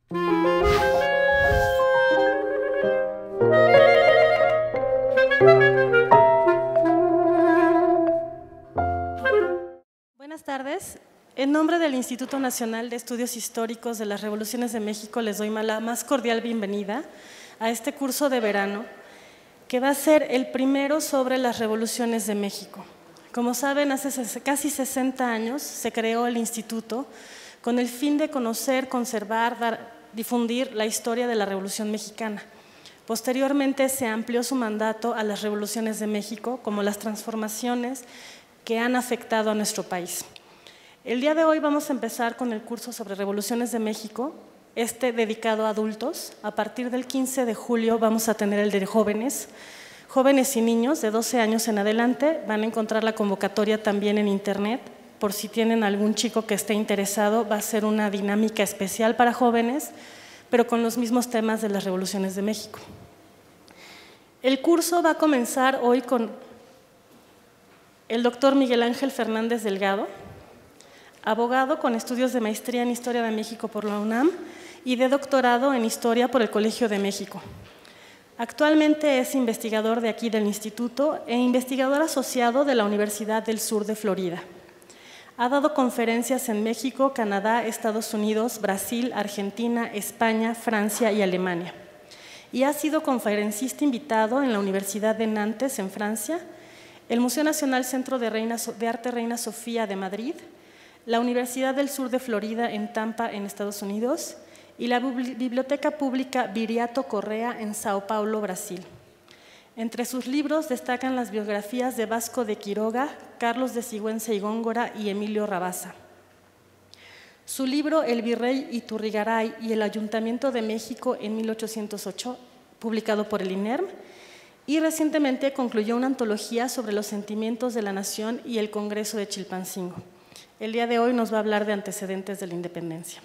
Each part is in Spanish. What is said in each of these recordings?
Buenas tardes. En nombre del Instituto Nacional de Estudios Históricos de las Revoluciones de México les doy la más cordial bienvenida a este curso de verano que va a ser el primero sobre las revoluciones de México. Como saben, hace casi 60 años se creó el instituto con el fin de conocer, conservar, difundir la historia de la Revolución Mexicana. Posteriormente se amplió su mandato a las revoluciones de México como las transformaciones que han afectado a nuestro país. El día de hoy vamos a empezar con el curso sobre revoluciones de México, dedicado a adultos. A partir del 15 de julio vamos a tener el de jóvenes y niños de 12 años en adelante. Van a encontrar la convocatoria también en internet, por si tienen algún chico que esté interesado. Va a ser una dinámica especial para jóvenes, pero con los mismos temas de las revoluciones de México. El curso va a comenzar hoy con el doctor Miguel Ángel Fernández Delgado, abogado con estudios de maestría en Historia de México por la UNAM y de doctorado en Historia por el Colegio de México. Actualmente es investigador de aquí del instituto e investigador asociado de la Universidad del Sur de Florida. Ha dado conferencias en México, Canadá, Estados Unidos, Brasil, Argentina, España, Francia y Alemania. Y ha sido conferencista invitado en la Universidad de Nantes, en Francia, el Museo Nacional Centro de Arte Reina Sofía de Madrid, la Universidad del Sur de Florida en Tampa, en Estados Unidos, y la Biblioteca Pública Viriato Correa en Sao Paulo, Brasil. Entre sus libros destacan las biografías de Vasco de Quiroga, Carlos de Sigüenza y Góngora y Emilio Rabasa. Su libro El Virrey Iturrigaray y el Ayuntamiento de México en 1808, publicado por el INERM, y recientemente concluyó una antología sobre los sentimientos de la nación y el Congreso de Chilpancingo. El día de hoy nos va a hablar de antecedentes de la independencia.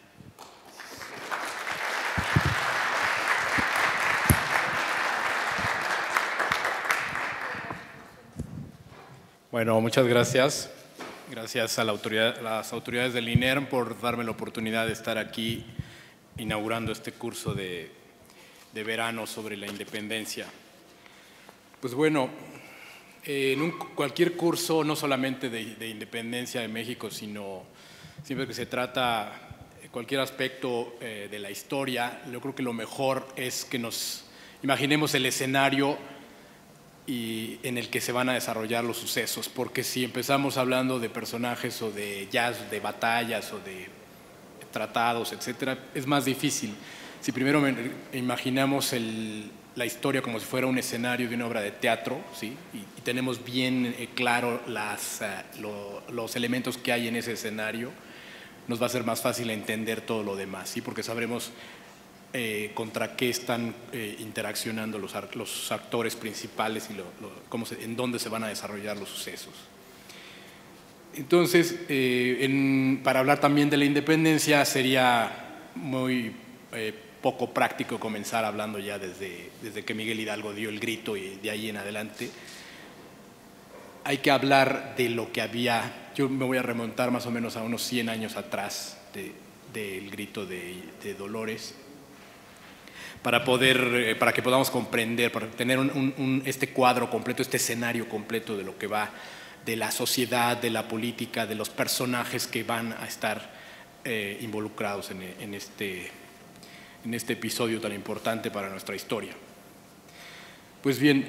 Bueno, muchas gracias. Gracias a las autoridades del INERM por darme la oportunidad de estar aquí inaugurando este curso de verano sobre la independencia. Pues bueno, en cualquier curso, no solamente de independencia de México, sino siempre que se trata de cualquier aspecto de la historia, yo creo que lo mejor es que nos imaginemos el escenario en el que se van a desarrollar los sucesos, porque si empezamos hablando de personajes o de de batallas o de tratados, etcétera, es más difícil. Si primero imaginamos la historia como si fuera un escenario de una obra de teatro, ¿sí? y tenemos bien claro los elementos que hay en ese escenario, nos va a ser más fácil entender todo lo demás, ¿sí? Porque sabremos contra qué están interaccionando los actores principales y en dónde se van a desarrollar los sucesos. Entonces, para hablar también de la independencia, sería muy poco práctico comenzar hablando ya desde que Miguel Hidalgo dio el grito y de ahí en adelante. Hay que hablar de lo que había. Yo me voy a remontar más o menos a unos 100 años atrás del grito de Dolores, para que podamos comprender, para tener este cuadro completo, este escenario completo de lo que va, de la sociedad, de la política, de los personajes que van a estar involucrados en este episodio tan importante para nuestra historia. Pues bien,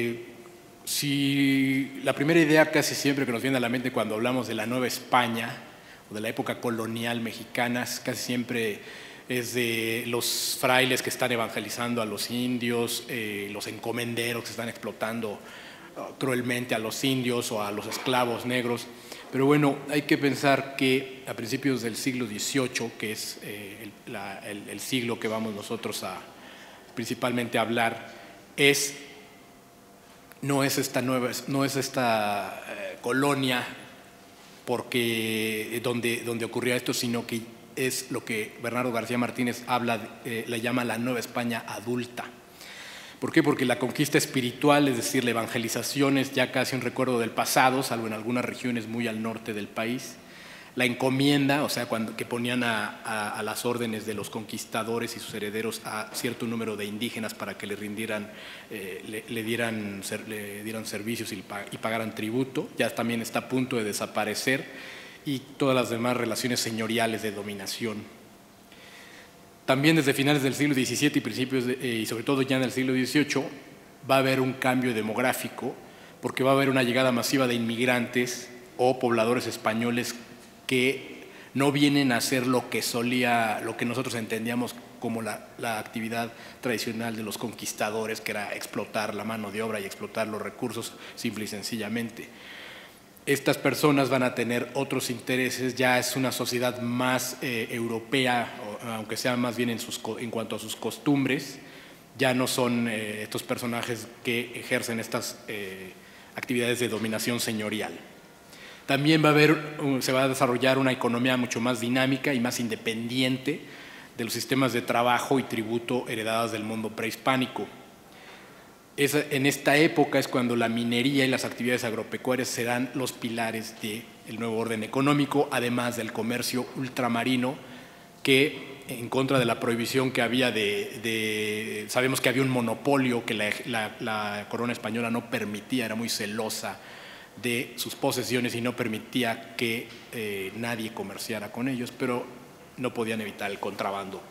si la primera idea casi siempre que nos viene a la mente cuando hablamos de la Nueva España o de la época colonial mexicana, casi siempre es de los frailes que están evangelizando a los indios, los encomenderos que están explotando cruelmente a los indios o a los esclavos negros. Pero bueno, hay que pensar que a principios del siglo XVIII, que es el siglo que vamos nosotros a principalmente a hablar, no es esta colonia porque donde ocurría esto, sino que es lo que Bernardo García Martínez le llama la Nueva España adulta. ¿Por qué? Porque la conquista espiritual, es decir, la evangelización, es ya casi un recuerdo del pasado, salvo en algunas regiones muy al norte del país. la encomienda, o sea, que ponían a las órdenes de los conquistadores y sus herederos a cierto número de indígenas para que le rindieran, le dieran servicios y pagaran tributo, ya también está a punto de desaparecer, y todas las demás relaciones señoriales de dominación. También desde finales del siglo XVII y principios y sobre todo ya en el siglo XVIII va a haber un cambio demográfico, porque va a haber una llegada masiva de inmigrantes o pobladores españoles que no vienen a hacer lo que nosotros entendíamos como la actividad tradicional de los conquistadores, que era explotar la mano de obra y explotar los recursos simple y sencillamente. Estas personas van a tener otros intereses, ya es una sociedad más europea, aunque sea más bien en cuanto a sus costumbres, ya no son estos personajes que ejercen estas actividades de dominación señorial. También se va a desarrollar una economía mucho más dinámica y más independiente de los sistemas de trabajo y tributo heredados del mundo prehispánico. En esta época es cuando la minería y las actividades agropecuarias serán los pilares del nuevo orden económico, además del comercio ultramarino, que en contra de la prohibición que había sabemos que había un monopolio que la corona española no permitía, era muy celosa de sus posesiones y no permitía que nadie comerciara con ellos, pero no podían evitar el contrabando.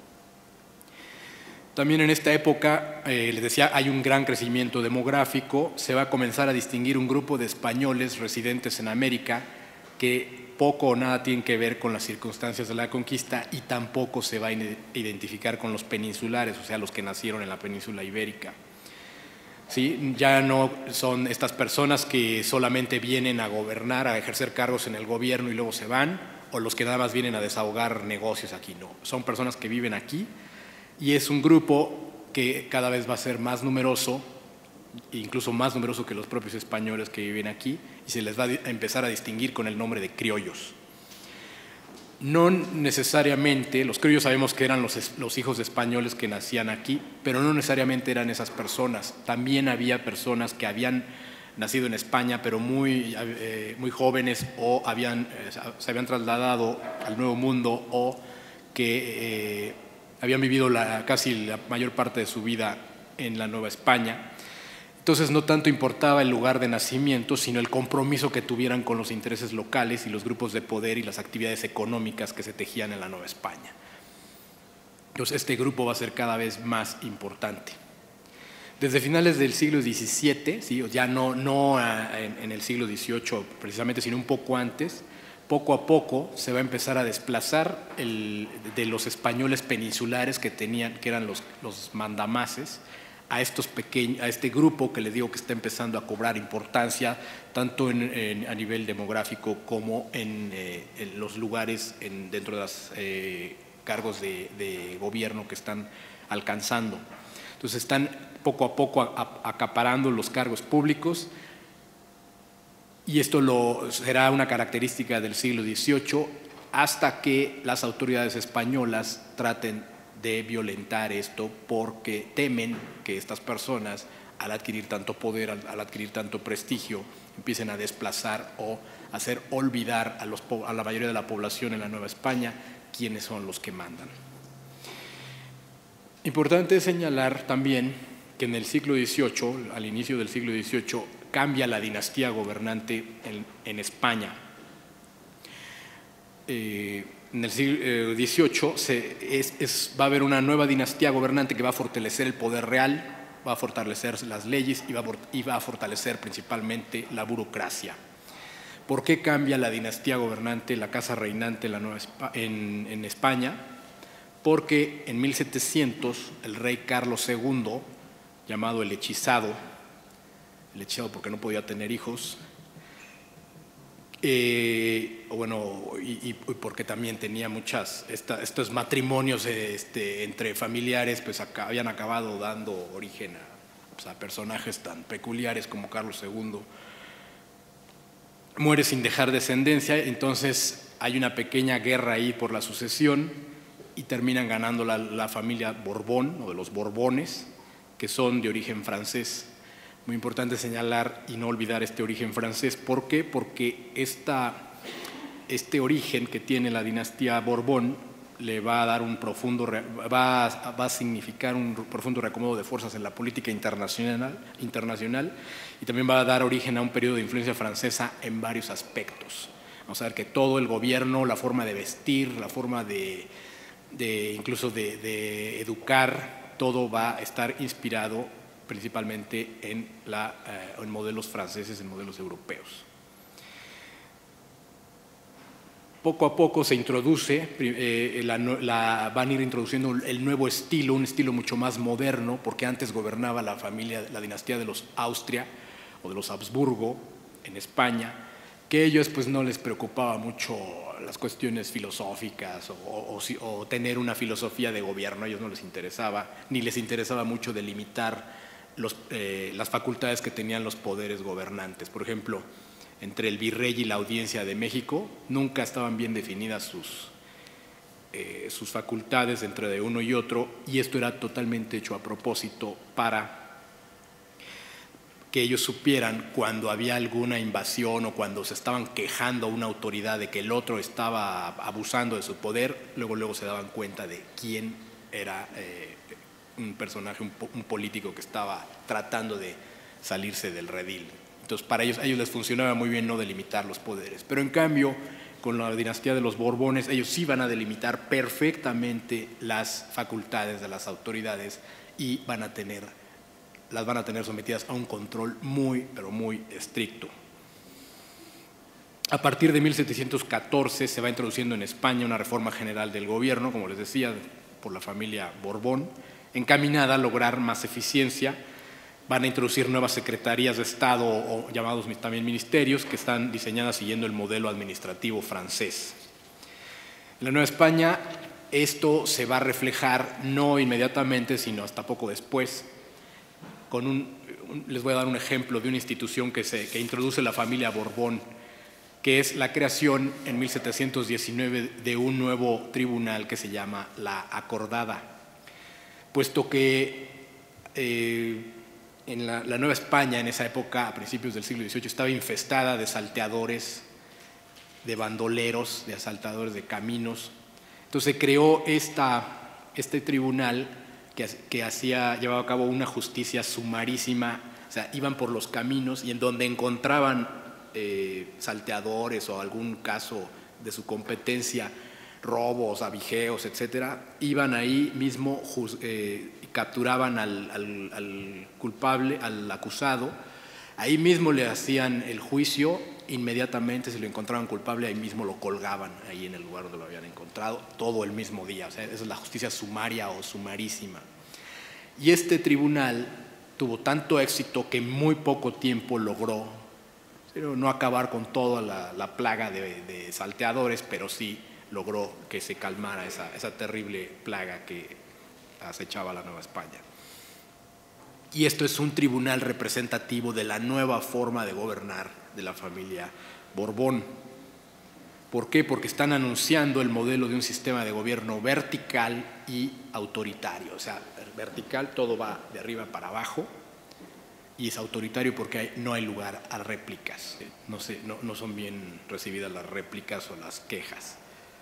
También en esta época, les decía, hay un gran crecimiento demográfico, se va a comenzar a distinguir un grupo de españoles residentes en América que poco o nada tienen que ver con las circunstancias de la conquista y tampoco se va a identificar con los peninsulares, o sea, los que nacieron en la península ibérica. ¿Sí? Ya no son estas personas que solamente vienen a gobernar, a ejercer cargos en el gobierno y luego se van, o los que nada más vienen a desahogar negocios aquí, no. Son personas que viven aquí y es un grupo que cada vez va a ser más numeroso, incluso más numeroso que los propios españoles que viven aquí, y se les va a empezar a distinguir con el nombre de criollos. No necesariamente, los criollos sabemos que eran los hijos de españoles que nacían aquí, pero no necesariamente eran esas personas. También había personas que habían nacido en España, pero muy jóvenes, o se habían trasladado al Nuevo Mundo, o que habían vivido casi la mayor parte de su vida en la Nueva España. Entonces no tanto importaba el lugar de nacimiento, sino el compromiso que tuvieran con los intereses locales y los grupos de poder y las actividades económicas que se tejían en la Nueva España. Entonces este grupo va a ser cada vez más importante. Desde finales del siglo XVII, ¿sí? Ya no en el siglo XVIII precisamente, sino un poco antes, poco a poco se va a empezar a desplazar de los españoles peninsulares que eran los mandamases, a este grupo que les digo que está empezando a cobrar importancia tanto a nivel demográfico como en los lugares dentro de los cargos de gobierno que están alcanzando. Entonces están poco a poco acaparando los cargos públicos, y esto será una característica del siglo XVIII hasta que las autoridades españolas traten de violentar esto, porque temen que estas personas, al adquirir tanto poder, al adquirir tanto prestigio, empiecen a desplazar o hacer olvidar a la mayoría de la población en la Nueva España quiénes son los que mandan. Importante señalar también que en el siglo XVIII, al inicio del siglo XVIII, cambia la dinastía gobernante en España. En el siglo XVIII va a haber una nueva dinastía gobernante que va a fortalecer el poder real, va a fortalecer las leyes y va a fortalecer principalmente la burocracia. ¿Por qué cambia la dinastía gobernante, la casa reinante en España? Porque en 1700 el rey Carlos II, llamado el hechizado porque no podía tener hijos, y porque también tenía estos matrimonios entre familiares, pues habían acabado dando origen a personajes tan peculiares como Carlos II. Muere sin dejar descendencia, entonces hay una pequeña guerra ahí por la sucesión y terminan ganando la familia Borbón, o de los Borbones, que son de origen francés. Muy importante señalar y no olvidar este origen francés. ¿Por qué? Porque este origen que tiene la dinastía Borbón le va a dar va a significar un profundo reacomodo de fuerzas en la política internacional y también va a dar origen a un periodo de influencia francesa en varios aspectos. Vamos a ver que todo el gobierno, la forma de vestir, la forma incluso de educar, todo va a estar inspirado principalmente en modelos franceses, en modelos europeos. Poco a poco se introduce, van a ir introduciendo el nuevo estilo, un estilo mucho más moderno, porque antes gobernaba la dinastía de los Austria o de los Habsburgo en España, que a ellos pues no les preocupaba mucho las cuestiones filosóficas o tener una filosofía de gobierno, a ellos no les interesaba, ni les interesaba mucho delimitar las facultades que tenían los poderes gobernantes. Por ejemplo, entre el virrey y la Audiencia de México nunca estaban bien definidas sus facultades entre uno y otro, y esto era totalmente hecho a propósito para que ellos supieran cuando había alguna invasión o cuando se estaban quejando a una autoridad de que el otro estaba abusando de su poder, luego se daban cuenta de quién era un personaje, un político que estaba tratando de salirse del redil. Entonces, para ellos les funcionaba muy bien no delimitar los poderes. Pero en cambio, con la dinastía de los Borbones, ellos sí van a delimitar perfectamente las facultades de las autoridades y las van a tener sometidas a un control muy, pero muy estricto. A partir de 1714 se va introduciendo en España una reforma general del gobierno, como les decía, por la familia Borbón, encaminada a lograr más eficiencia. Van a introducir nuevas secretarías de Estado o llamados también ministerios que están diseñadas siguiendo el modelo administrativo francés. En la Nueva España esto se va a reflejar no inmediatamente, sino hasta poco después. Les voy a dar un ejemplo de una institución que introduce la familia Borbón, que es la creación en 1719 de un nuevo tribunal que se llama la Acordada, puesto que en la Nueva España, en esa época, a principios del siglo XVIII, estaba infestada de salteadores, de bandoleros, de asaltadores de caminos. Entonces se creó este tribunal que llevaba a cabo una justicia sumarísima, o sea, iban por los caminos y en donde encontraban salteadores o algún caso de su competencia, robos, abigeos, etcétera, iban ahí mismo capturaban al culpable, al acusado, ahí mismo le hacían el juicio, inmediatamente si lo encontraban culpable, ahí mismo lo colgaban, ahí en el lugar donde lo habían encontrado, todo el mismo día. O sea, esa es la justicia sumaria o sumarísima. Y este tribunal tuvo tanto éxito que en muy poco tiempo logró, no acabar con toda la plaga de salteadores, pero sí logró que se calmara esa terrible plaga que acechaba la Nueva España. Y esto es un tribunal representativo de la nueva forma de gobernar de la familia Borbón. ¿Por qué? Porque están anunciando el modelo de un sistema de gobierno vertical y autoritario. O sea, vertical, todo va de arriba para abajo, y es autoritario porque no hay lugar a réplicas. No son bien recibidas las réplicas o las quejas.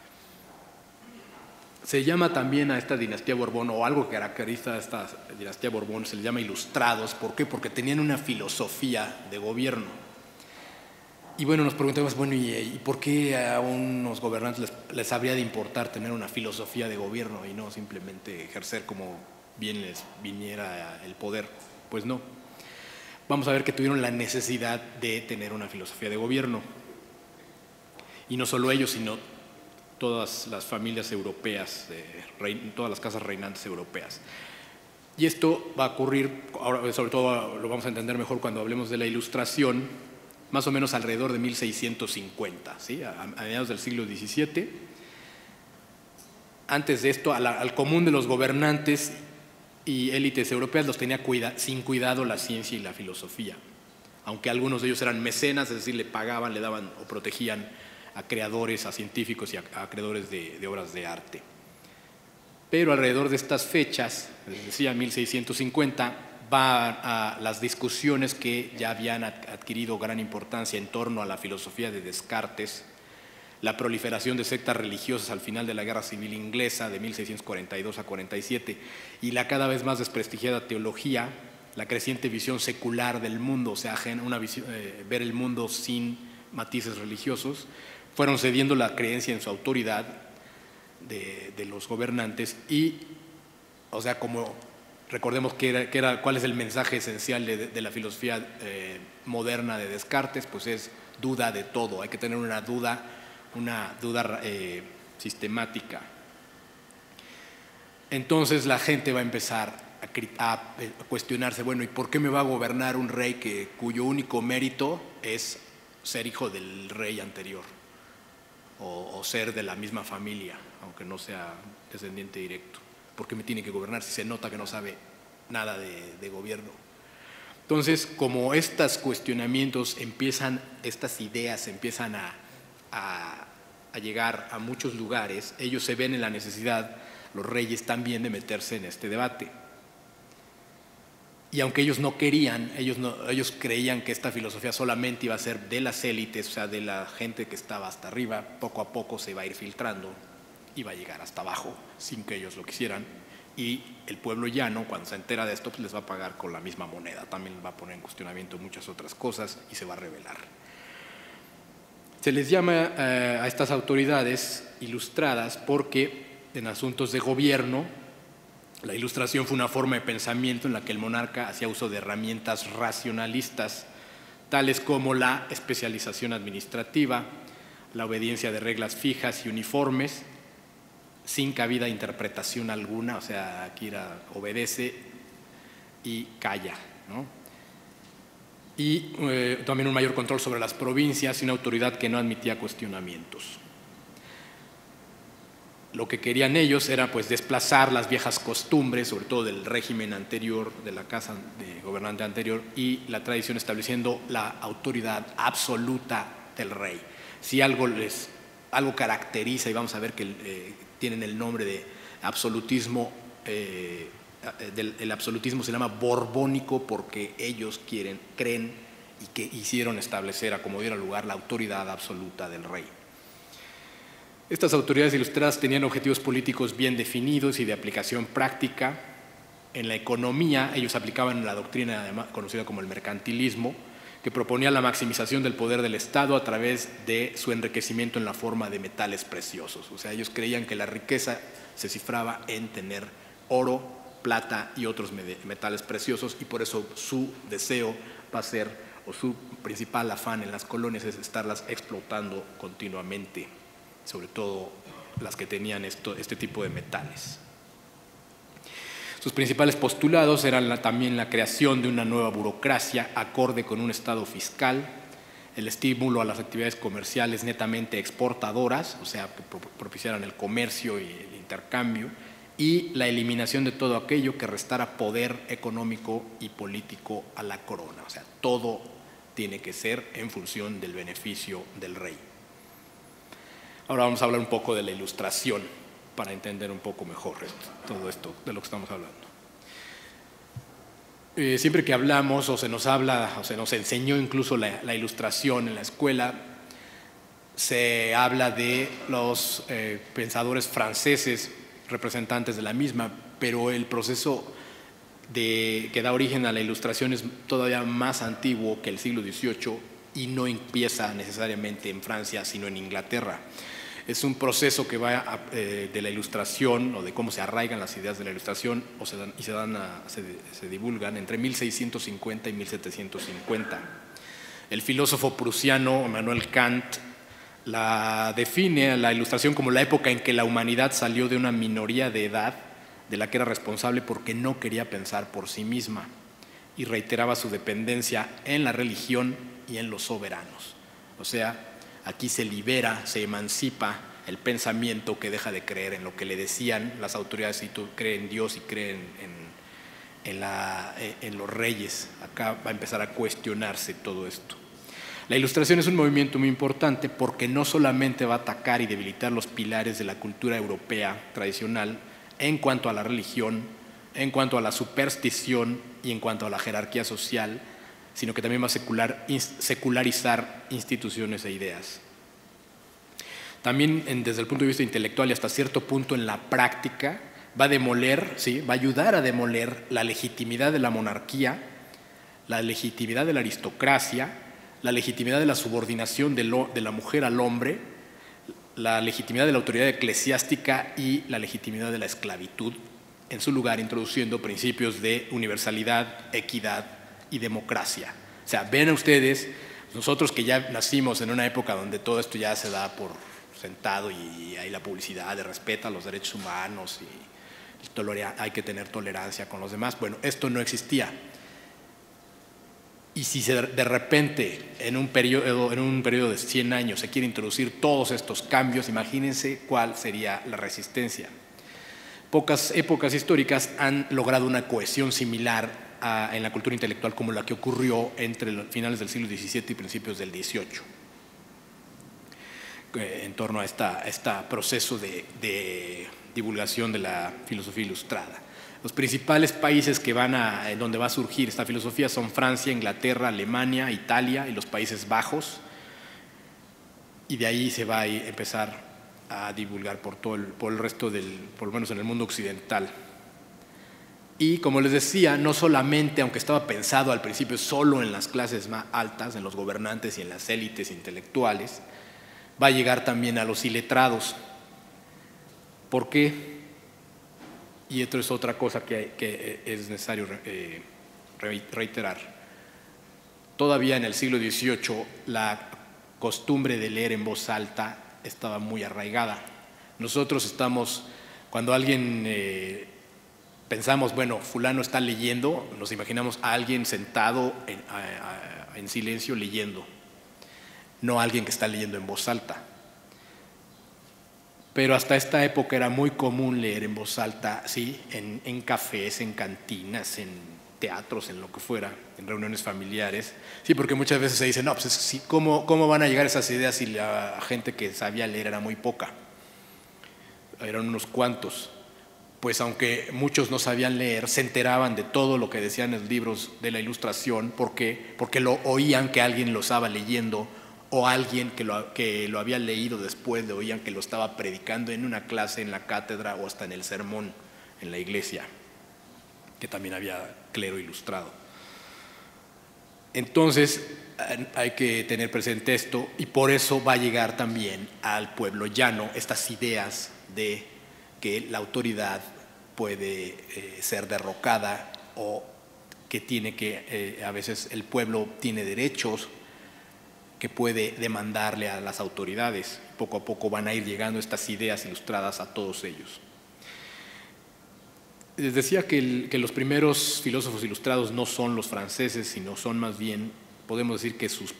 Se llama también a esta dinastía Borbón, o algo que caracteriza a esta dinastía Borbón, se le llama ilustrados. ¿Por qué? Porque tenían una filosofía de gobierno. Y bueno, nos preguntamos, bueno, ¿y por qué a unos gobernantes les habría de importar tener una filosofía de gobierno y no simplemente ejercer como bien les viniera el poder? Pues no. Vamos a ver que tuvieron la necesidad de tener una filosofía de gobierno. Y no solo ellos, sino todas las familias europeas, todas las casas reinantes europeas. Y esto va a ocurrir, ahora sobre todo lo vamos a entender mejor cuando hablemos de la Ilustración, más o menos alrededor de 1650, ¿sí? A mediados del siglo XVII. Antes de esto, al común de los gobernantes y élites europeas los tenía sin cuidado la ciencia y la filosofía, aunque algunos de ellos eran mecenas, es decir, le pagaban, le daban o protegían a creadores, a científicos y a creadores de obras de arte. Pero alrededor de estas fechas, les decía 1650, va a las discusiones que ya habían adquirido gran importancia en torno a la filosofía de Descartes, la proliferación de sectas religiosas al final de la Guerra Civil Inglesa de 1642 a 47 y la cada vez más desprestigiada teología, la creciente visión secular del mundo, o sea, una visión, ver el mundo sin matices religiosos, fueron cediendo la creencia en su autoridad de los gobernantes y, o sea, como recordemos cuál es el mensaje esencial de la filosofía moderna de Descartes, pues es duda de todo, hay que tener una duda sistemática. Entonces la gente va a empezar a cuestionarse, bueno, ¿y por qué me va a gobernar un rey cuyo único mérito es ser hijo del rey anterior o ser de la misma familia, aunque no sea descendiente directo? ¿Por qué me tiene que gobernar si se nota que no sabe nada de gobierno? Entonces, como estos cuestionamientos estas ideas empiezan a llegar a muchos lugares, ellos se ven en la necesidad, los reyes también, de meterse en este debate. Y aunque ellos no querían, ellos creían que esta filosofía solamente iba a ser de las élites, o sea, de la gente que estaba hasta arriba, poco a poco se va a ir filtrando y va a llegar hasta abajo sin que ellos lo quisieran. Y el pueblo llano, cuando se entera de esto, pues les va a pagar con la misma moneda. También va a poner en cuestionamiento muchas otras cosas y se va a rebelar. Se les llama a estas autoridades ilustradas porque en asuntos de gobierno la Ilustración fue una forma de pensamiento en la que el monarca hacía uso de herramientas racionalistas, tales como la especialización administrativa, la obediencia de reglas fijas y uniformes, sin cabida interpretación alguna, o sea, aquí obedece y calla, ¿no? Y también un mayor control sobre las provincias y una autoridad que no admitía cuestionamientos. Lo que querían ellos era pues desplazar las viejas costumbres, sobre todo del régimen anterior, de la casa de gobernante anterior, y la tradición, estableciendo la autoridad absoluta del rey. Si algo caracteriza, y vamos a ver que tienen el nombre de absolutismo, el absolutismo se llama borbónico porque ellos creen y que hicieron establecer, a como diera lugar, la autoridad absoluta del rey. Estas autoridades ilustradas tenían objetivos políticos bien definidos y de aplicación práctica. En la economía, ellos aplicaban la doctrina conocida como el mercantilismo, que proponía la maximización del poder del Estado a través de su enriquecimiento en la forma de metales preciosos. O sea, ellos creían que la riqueza se cifraba en tener oro, plata y otros metales preciosos, y por eso su deseo va a ser, o su principal afán en las colonias, es estarlas explotando continuamente, sobre todo las que tenían este tipo de metales. Sus principales postulados eran también la creación de una nueva burocracia acorde con un estado fiscal, el estímulo a las actividades comerciales netamente exportadoras, o sea, que propiciaran el comercio y el intercambio, y la eliminación de todo aquello que restara poder económico y político a la corona. O sea, todo tiene que ser en función del beneficio del rey. Ahora vamos a hablar un poco de la Ilustración para entender un poco mejor todo esto de lo que estamos hablando. Siempre que hablamos o se nos habla o se nos enseñó incluso la Ilustración en la escuela, se habla de los pensadores franceses representantes de la misma, pero el proceso que da origen a la Ilustración es todavía más antiguo que el siglo XVIII y no empieza necesariamente en Francia, sino en Inglaterra. Es un proceso que va de la Ilustración, o de cómo se arraigan las ideas de la Ilustración se divulgan entre 1650 y 1750. El filósofo prusiano Immanuel Kant la define a la Ilustración como la época en que la humanidad salió de una minoría de edad de la que era responsable porque no quería pensar por sí misma, y reiteraba su dependencia en la religión y en los soberanos. O sea, aquí se libera, se emancipa el pensamiento que deja de creer en lo que le decían las autoridades, si tú crees en Dios y crees en los reyes. Acá va a empezar a cuestionarse todo esto. La Ilustración es un movimiento muy importante porque no solamente va a atacar y debilitar los pilares de la cultura europea tradicional en cuanto a la religión, en cuanto a la superstición y en cuanto a la jerarquía social, sino que también va a secularizar instituciones e ideas. También desde el punto de vista intelectual y hasta cierto punto en la práctica, va a demoler, ¿sí? Va a ayudar a demoler la legitimidad de la monarquía, la legitimidad de la aristocracia, la legitimidad de la subordinación de la mujer al hombre, la legitimidad de la autoridad eclesiástica y la legitimidad de la esclavitud, en su lugar introduciendo principios de universalidad, equidad y democracia. O sea, ven ustedes, nosotros que ya nacimos en una época donde todo esto ya se da por sentado y hay la publicidad de respeto a los derechos humanos y hay que tener tolerancia con los demás. Bueno, esto no existía. Y si de repente en un periodo de 100 años se quiere introducir todos estos cambios, imagínense cuál sería la resistencia. Pocas épocas históricas han logrado una cohesión similar en la cultura intelectual como la que ocurrió entre los finales del siglo XVII y principios del XVIII, en torno a este proceso de divulgación de la filosofía ilustrada. Los principales países en donde va a surgir esta filosofía son Francia, Inglaterra, Alemania, Italia y los Países Bajos, y de ahí se va a empezar a divulgar por el resto por lo menos en el mundo occidental. Y como les decía, no solamente, aunque estaba pensado al principio solo en las clases más altas, en los gobernantes y en las élites intelectuales, va a llegar también a los iletrados. ¿Por qué? Y esto es otra cosa que es necesario reiterar. Todavía en el siglo XVIII la costumbre de leer en voz alta estaba muy arraigada. Nosotros cuando alguien pensamos, bueno, fulano está leyendo, nos imaginamos a alguien sentado en silencio leyendo, no a alguien que está leyendo en voz alta. Pero hasta esta época era muy común leer en voz alta, ¿sí? En cafés, en cantinas, en teatros, en lo que fuera, en reuniones familiares. Sí, porque muchas veces se dice, no, pues sí, ¿cómo van a llegar esas ideas si la gente que sabía leer era muy poca? Eran unos cuantos. Pues aunque muchos no sabían leer, se enteraban de todo lo que decían en los libros de la Ilustración. ¿Por qué? Porque lo oían que alguien lo estaba leyendo, o alguien que lo había leído después, oían que lo estaba predicando en una clase, en la cátedra o hasta en el sermón en la iglesia, que también había clero ilustrado. Entonces hay que tener presente esto, y por eso va a llegar también al pueblo llano estas ideas de que la autoridad puede ser derrocada, o que a veces el pueblo tiene derechos que puede demandarle a las autoridades. Poco a poco van a ir llegando estas ideas ilustradas a todos ellos. Les decía que los primeros filósofos ilustrados no son los franceses, sino son más bien, podemos decir que sus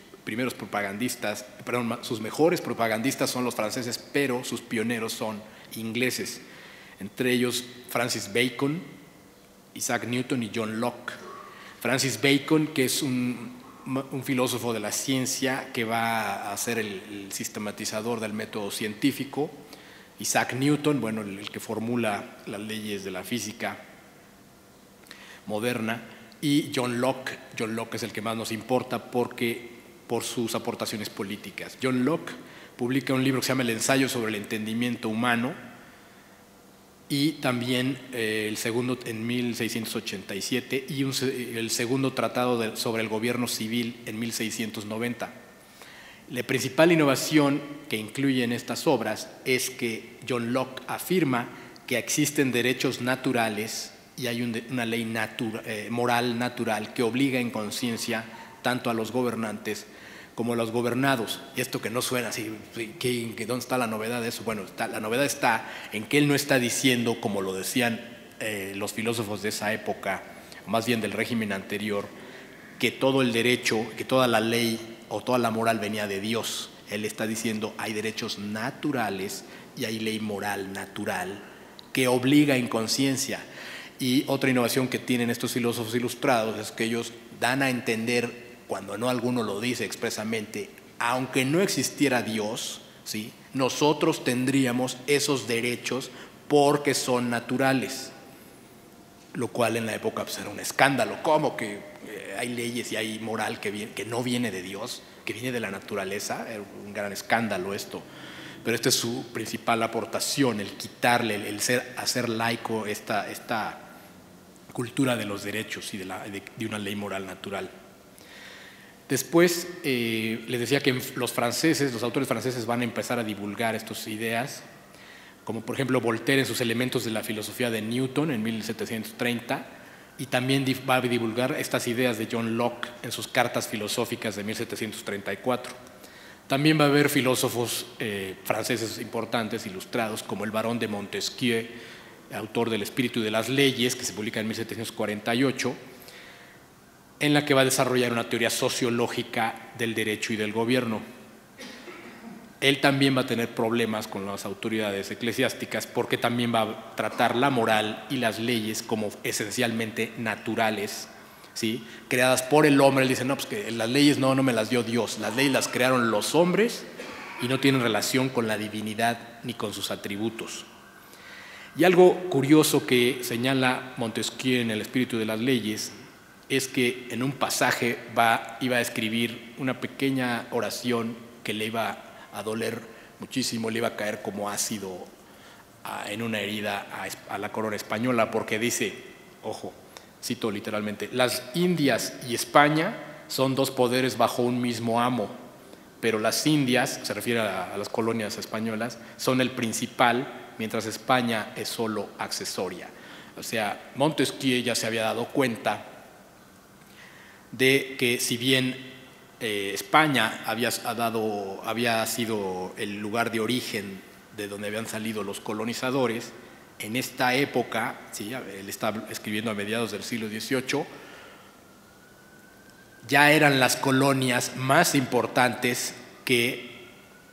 mejores propagandistas son los franceses, pero sus pioneros son ingleses, entre ellos Francis Bacon, Isaac Newton y John Locke. Francis Bacon, que es un filósofo de la ciencia que va a ser el sistematizador del método científico. Isaac Newton, bueno, el que formula las leyes de la física moderna. Y John Locke. John Locke es el que más nos importa por sus aportaciones políticas. John Locke publica un libro que se llama El ensayo sobre el entendimiento humano, y también el segundo en 1687 y el segundo tratado sobre el gobierno civil en 1690. La principal innovación que incluye en estas obras es que John Locke afirma que existen derechos naturales y hay una ley moral natural que obliga en conciencia tanto a los gobernantes como a los gobernados. Y esto que no suena así, ¿dónde está la novedad de eso? Bueno, la novedad está en que él no está diciendo, como lo decían los filósofos de esa época, más bien del régimen anterior, que todo el derecho, que toda la ley o toda la moral venía de Dios. Él está diciendo, hay derechos naturales y hay ley moral natural que obliga en conciencia. Y otra innovación que tienen estos filósofos ilustrados es que ellos dan a entender, cuando no alguno lo dice expresamente, aunque no existiera Dios, ¿sí?, nosotros tendríamos esos derechos porque son naturales, lo cual en la época pues, era un escándalo. ¿Cómo que hay leyes y hay moral que no viene de Dios, que viene de la naturaleza? Era un gran escándalo esto. pero esta es su principal aportación, el quitarle, hacer laico esta cultura de los derechos y de una ley moral natural. Después, les decía que los autores franceses van a empezar a divulgar estas ideas, como por ejemplo Voltaire en sus Elementos de la filosofía de Newton en 1730, y también va a divulgar estas ideas de John Locke en sus Cartas filosóficas de 1734. También va a haber filósofos franceses importantes, ilustrados, como el barón de Montesquieu, autor del Espíritu de las Leyes, que se publica en 1748, en la que va a desarrollar una teoría sociológica del derecho y del gobierno. Él también va a tener problemas con las autoridades eclesiásticas porque también va a tratar la moral y las leyes como esencialmente naturales, ¿sí?, creadas por el hombre. Él dice, no, pues que las leyes no me las dio Dios, las leyes las crearon los hombres y no tienen relación con la divinidad ni con sus atributos. Y algo curioso que señala Montesquieu en El Espíritu de las Leyes es que en un pasaje iba a escribir una pequeña oración que le iba a doler muchísimo, le iba a caer como ácido en una herida a la corona española, porque dice, ojo, cito literalmente, las Indias y España son dos poderes bajo un mismo amo, pero las Indias, se refiere a las colonias españolas, son el principal, mientras España es solo accesoria. O sea, Montesquieu ya se había dado cuenta de que si bien España había sido el lugar de origen de donde habían salido los colonizadores, en esta época, ¿sí?, él está escribiendo a mediados del siglo XVIII, ya eran las colonias más importantes que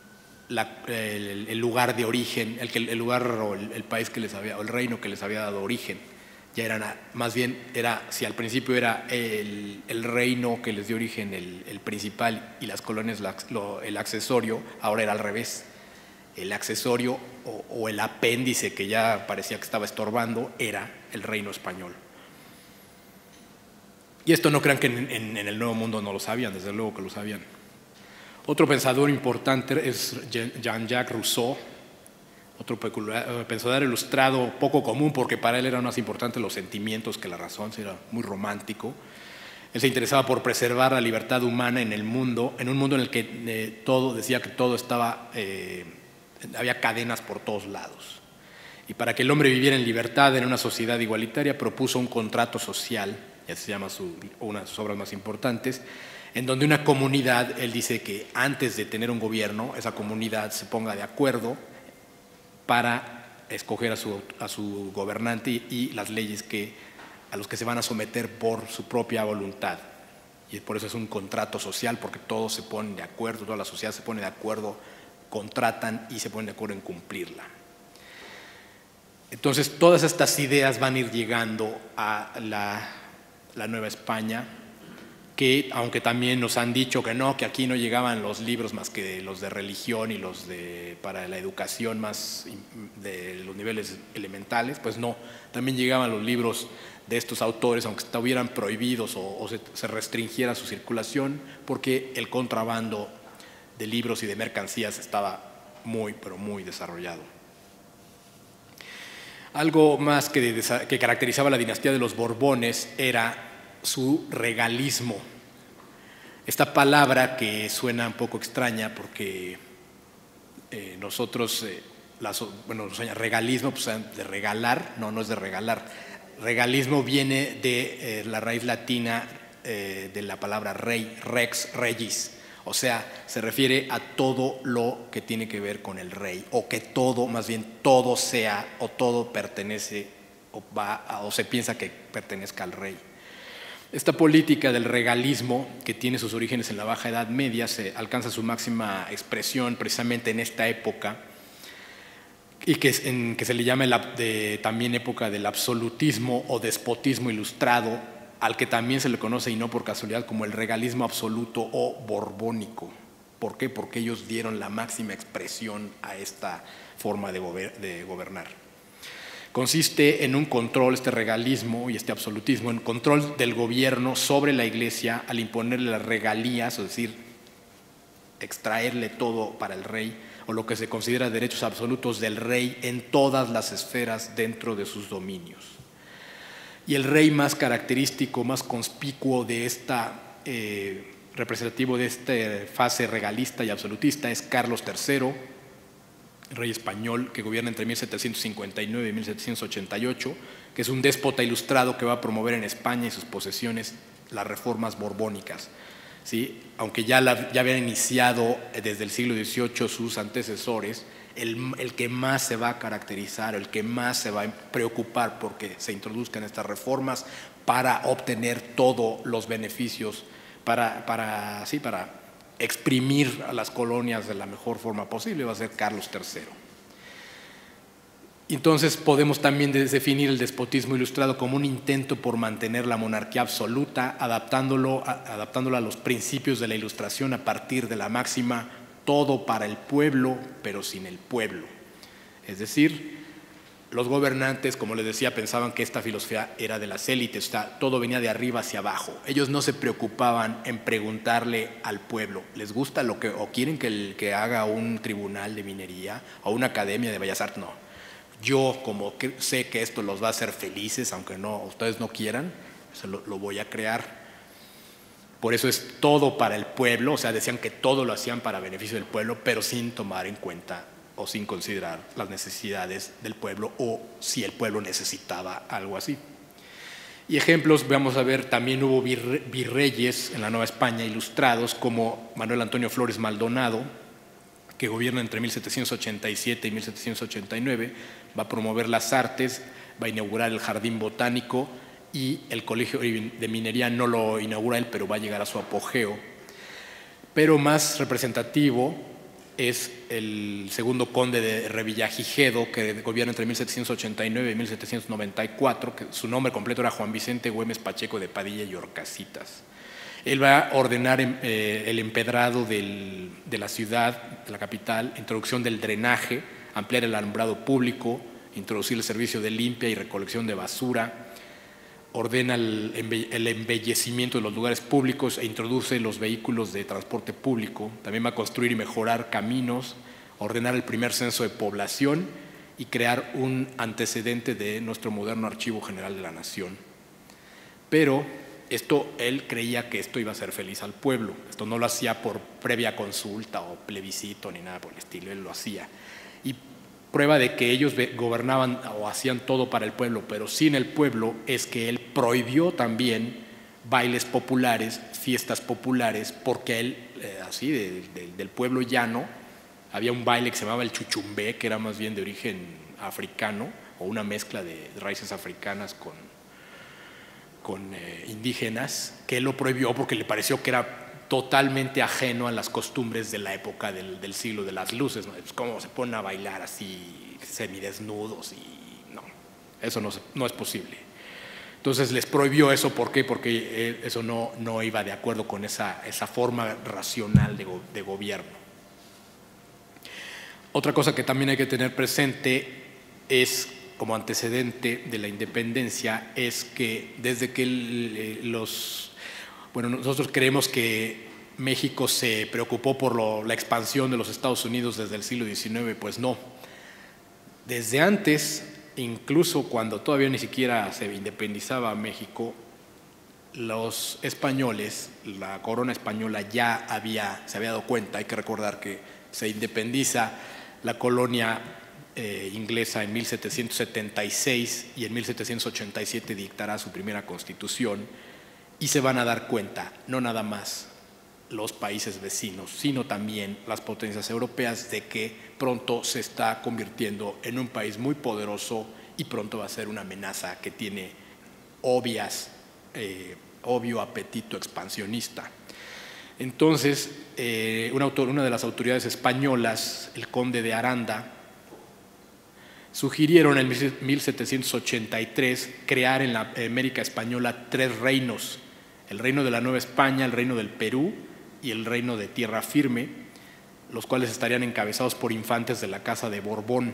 el lugar de origen, el lugar o el país que les había, o el reino que les había dado origen. Ya eran, más bien, si al principio era el reino que les dio origen el principal y las colonias el accesorio, ahora era al revés. El accesorio o el apéndice que ya parecía que estaba estorbando era el reino español. Y esto no crean que en el Nuevo Mundo no lo sabían, desde luego que lo sabían. Otro pensador importante es Jean-Jacques Rousseau, otro pensador ilustrado poco común porque para él eran más importantes los sentimientos que la razón, era muy romántico. Él se interesaba por preservar la libertad humana en un mundo en el que decía que todo estaba, había cadenas por todos lados. Y para que el hombre viviera en libertad en una sociedad igualitaria, propuso un contrato social, ya se llama una de sus obras más importantes, en donde una comunidad, él dice que antes de tener un gobierno, esa comunidad se ponga de acuerdo para escoger a su gobernante y las leyes a los que se van a someter por su propia voluntad. Y por eso es un contrato social, porque todos se ponen de acuerdo, toda la sociedad se pone de acuerdo, contratan y se ponen de acuerdo en cumplirla. Entonces, todas estas ideas van a ir llegando a la Nueva España, que aunque también nos han dicho que no, que aquí no llegaban los libros más que los de religión y los para la educación más de los niveles elementales, pues no, también llegaban los libros de estos autores, aunque estuvieran prohibidos o se restringiera su circulación, porque el contrabando de libros y de mercancías estaba muy, pero muy desarrollado. Algo más que caracterizaba la dinastía de los Borbones era su regalismo. Esta palabra que suena un poco extraña porque nosotros, regalismo, pues de regalar, no es de regalar. Regalismo viene de la raíz latina de la palabra rey, rex, regis. O sea, se refiere a todo lo que tiene que ver con el rey, o que todo, más bien todo sea, o todo pertenece, o se piensa que pertenezca al rey. Esta política del regalismo, que tiene sus orígenes en la Baja Edad Media, se alcanza su máxima expresión precisamente en esta época, y que se le llama también época del absolutismo o despotismo ilustrado, al que también se le conoce, y no por casualidad, como el regalismo absoluto o borbónico. ¿Por qué? Porque ellos dieron la máxima expresión a esta forma de gobernar. Consiste en un control, este regalismo y este absolutismo, en control del gobierno sobre la Iglesia al imponerle las regalías, es decir, extraerle todo para el rey, o lo que se considera derechos absolutos del rey en todas las esferas dentro de sus dominios. Y el rey más característico, más conspicuo de representativo de esta fase regalista y absolutista es Carlos III, rey español que gobierna entre 1759 y 1788, que es un déspota ilustrado que va a promover en España y sus posesiones las reformas borbónicas. ¿Sí? Aunque ya habían iniciado desde el siglo XVIII sus antecesores, el que más se va a caracterizar, el que más se va a preocupar porque se introduzcan estas reformas para obtener todos los beneficios, para exprimir a las colonias de la mejor forma posible, va a ser Carlos III. Entonces podemos también definir el despotismo ilustrado como un intento por mantener la monarquía absoluta, adaptándolo a los principios de la Ilustración a partir de la máxima todo para el pueblo, pero sin el pueblo. Es decir, los gobernantes, como les decía, pensaban que esta filosofía era de las élites, o sea, todo venía de arriba hacia abajo. Ellos no se preocupaban en preguntarle al pueblo, ¿les gusta o quieren que haga un tribunal de minería o una academia de bellas artes? No. Yo, como sé que esto los va a hacer felices, aunque ustedes no quieran, lo voy a crear. Por eso es todo para el pueblo, o sea, decían que todo lo hacían para beneficio del pueblo, pero sin tomar en cuenta o sin considerar las necesidades del pueblo o si el pueblo necesitaba algo así. Y ejemplos, vamos a ver, también hubo virreyes en la Nueva España ilustrados como Manuel Antonio Flores Maldonado, que gobierna entre 1787 y 1789, va a promover las artes, va a inaugurar el Jardín Botánico y el Colegio de Minería no lo inaugura él, pero va a llegar a su apogeo. Pero más representativo es el segundo conde de Revillagigedo, que gobierna entre 1789 y 1794, que su nombre completo era Juan Vicente Güemes Pacheco de Padilla y Orcasitas. Él va a ordenar el empedrado de la ciudad, de la capital, introducción del drenaje, ampliar el alumbrado público, introducir el servicio de limpia y recolección de basura, ordena el embellecimiento de los lugares públicos e introduce los vehículos de transporte público. También va a construir y mejorar caminos, ordenar el primer censo de población y crear un antecedente de nuestro moderno Archivo General de la Nación. Pero él creía que esto iba a hacer feliz al pueblo. Esto no lo hacía por previa consulta o plebiscito ni nada por el estilo, él lo hacía. Y prueba de que ellos gobernaban o hacían todo para el pueblo, pero sin el pueblo, es que él prohibió también bailes populares, fiestas populares, porque él, así del pueblo llano, había un baile que se llamaba el chuchumbé, que era más bien de origen africano, o una mezcla de raíces africanas con indígenas, que él lo prohibió porque le pareció que era totalmente ajeno a las costumbres de la época del siglo de las luces, ¿no? Pues cómo se ponen a bailar así semidesnudos y no, eso no es posible. Entonces les prohibió eso. ¿Por qué? Porque eso no iba de acuerdo con esa forma racional de gobierno. Otra cosa que también hay que tener presente es, como antecedente de la independencia, es que desde que nosotros creemos que México se preocupó por la expansión de los Estados Unidos desde el siglo XIX, pues no. Desde antes, incluso cuando todavía ni siquiera se independizaba México, los españoles, la corona española ya se había dado cuenta. Hay que recordar que se independiza la colonia inglesa en 1776 y en 1787 dictará su primera constitución, y se van a dar cuenta, no nada más los países vecinos, sino también las potencias europeas, de que pronto se está convirtiendo en un país muy poderoso y pronto va a ser una amenaza que tiene obvio apetito expansionista. Entonces, una de las autoridades españolas, el conde de Aranda, sugirieron en 1783 crear en la América Española 3 reinos: el reino de la Nueva España, el reino del Perú y el reino de Tierra Firme, los cuales estarían encabezados por infantes de la Casa de Borbón.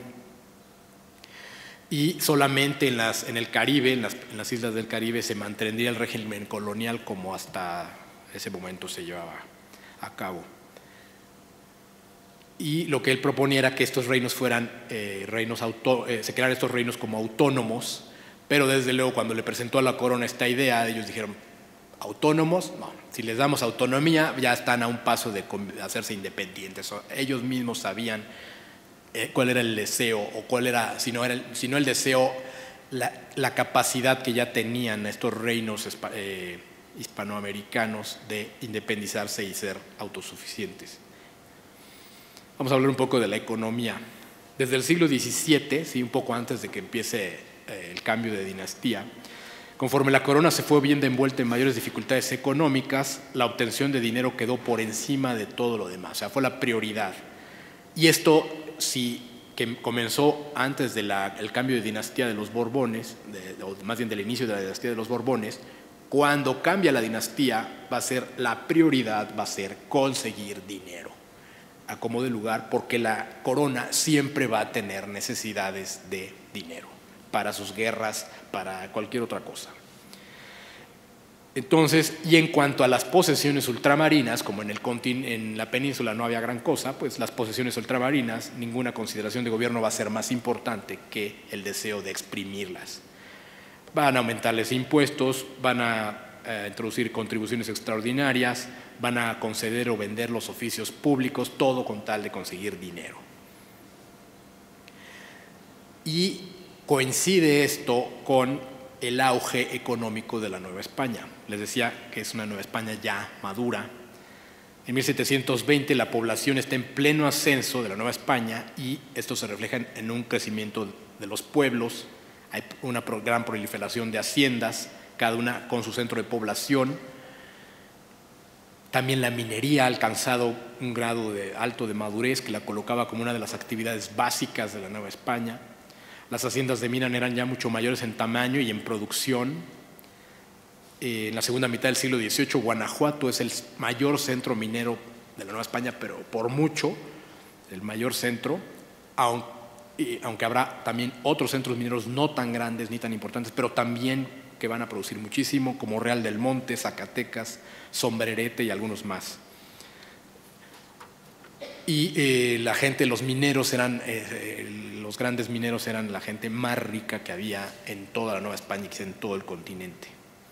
Y solamente en el Caribe, en las islas del Caribe, se mantendría el régimen colonial como hasta ese momento se llevaba a cabo. y lo que él proponía era que estos reinos fueran se crearan estos reinos como autónomos, pero desde luego cuando le presentó a la corona esta idea, ellos dijeron, ¿autónomos? No, si les damos autonomía ya están a un paso de hacerse independientes. Ellos mismos sabían cuál era el deseo, o cuál era, si no el deseo, la capacidad que ya tenían estos reinos hispanoamericanos de independizarse y ser autosuficientes. Vamos a hablar un poco de la economía. Desde el siglo XVII, sí, un poco antes de que empiece el cambio de dinastía, conforme la corona se fue viendo envuelta en mayores dificultades económicas, la obtención de dinero quedó por encima de todo lo demás, o sea, fue la prioridad. Y esto sí que comenzó antes del cambio de dinastía de los Borbones, o más bien del inicio de la dinastía de los Borbones. Cuando cambia la dinastía, la prioridad va a ser conseguir dinero a como de lugar, porque la corona siempre va a tener necesidades de dinero para sus guerras, para cualquier otra cosa. Entonces, y en cuanto a las posesiones ultramarinas, como en la península no había gran cosa, pues las posesiones ultramarinas, ninguna consideración de gobierno va a ser más importante que el deseo de exprimirlas. Van a aumentarles impuestos, van a introducir contribuciones extraordinarias, van a conceder o vender los oficios públicos, todo con tal de conseguir dinero. Y coincide esto con el auge económico de la Nueva España. Les decía que es una Nueva España ya madura. En 1720 la población está en pleno ascenso de la Nueva España y esto se refleja en un crecimiento de los pueblos. Hay una gran proliferación de haciendas, cada una con su centro de población. También la minería ha alcanzado un grado alto de madurez que la colocaba como una de las actividades básicas de la Nueva España. Las haciendas de mina eran ya mucho mayores en tamaño y en producción. En la segunda mitad del siglo XVIII, Guanajuato es el mayor centro minero de la Nueva España, pero por mucho, el mayor centro, aunque habrá también otros centros mineros no tan grandes ni tan importantes, pero también que van a producir muchísimo, como Real del Monte, Zacatecas, Sombrerete y algunos más. Y la gente, los grandes mineros eran la gente más rica que había en toda la Nueva España y en todo el continente.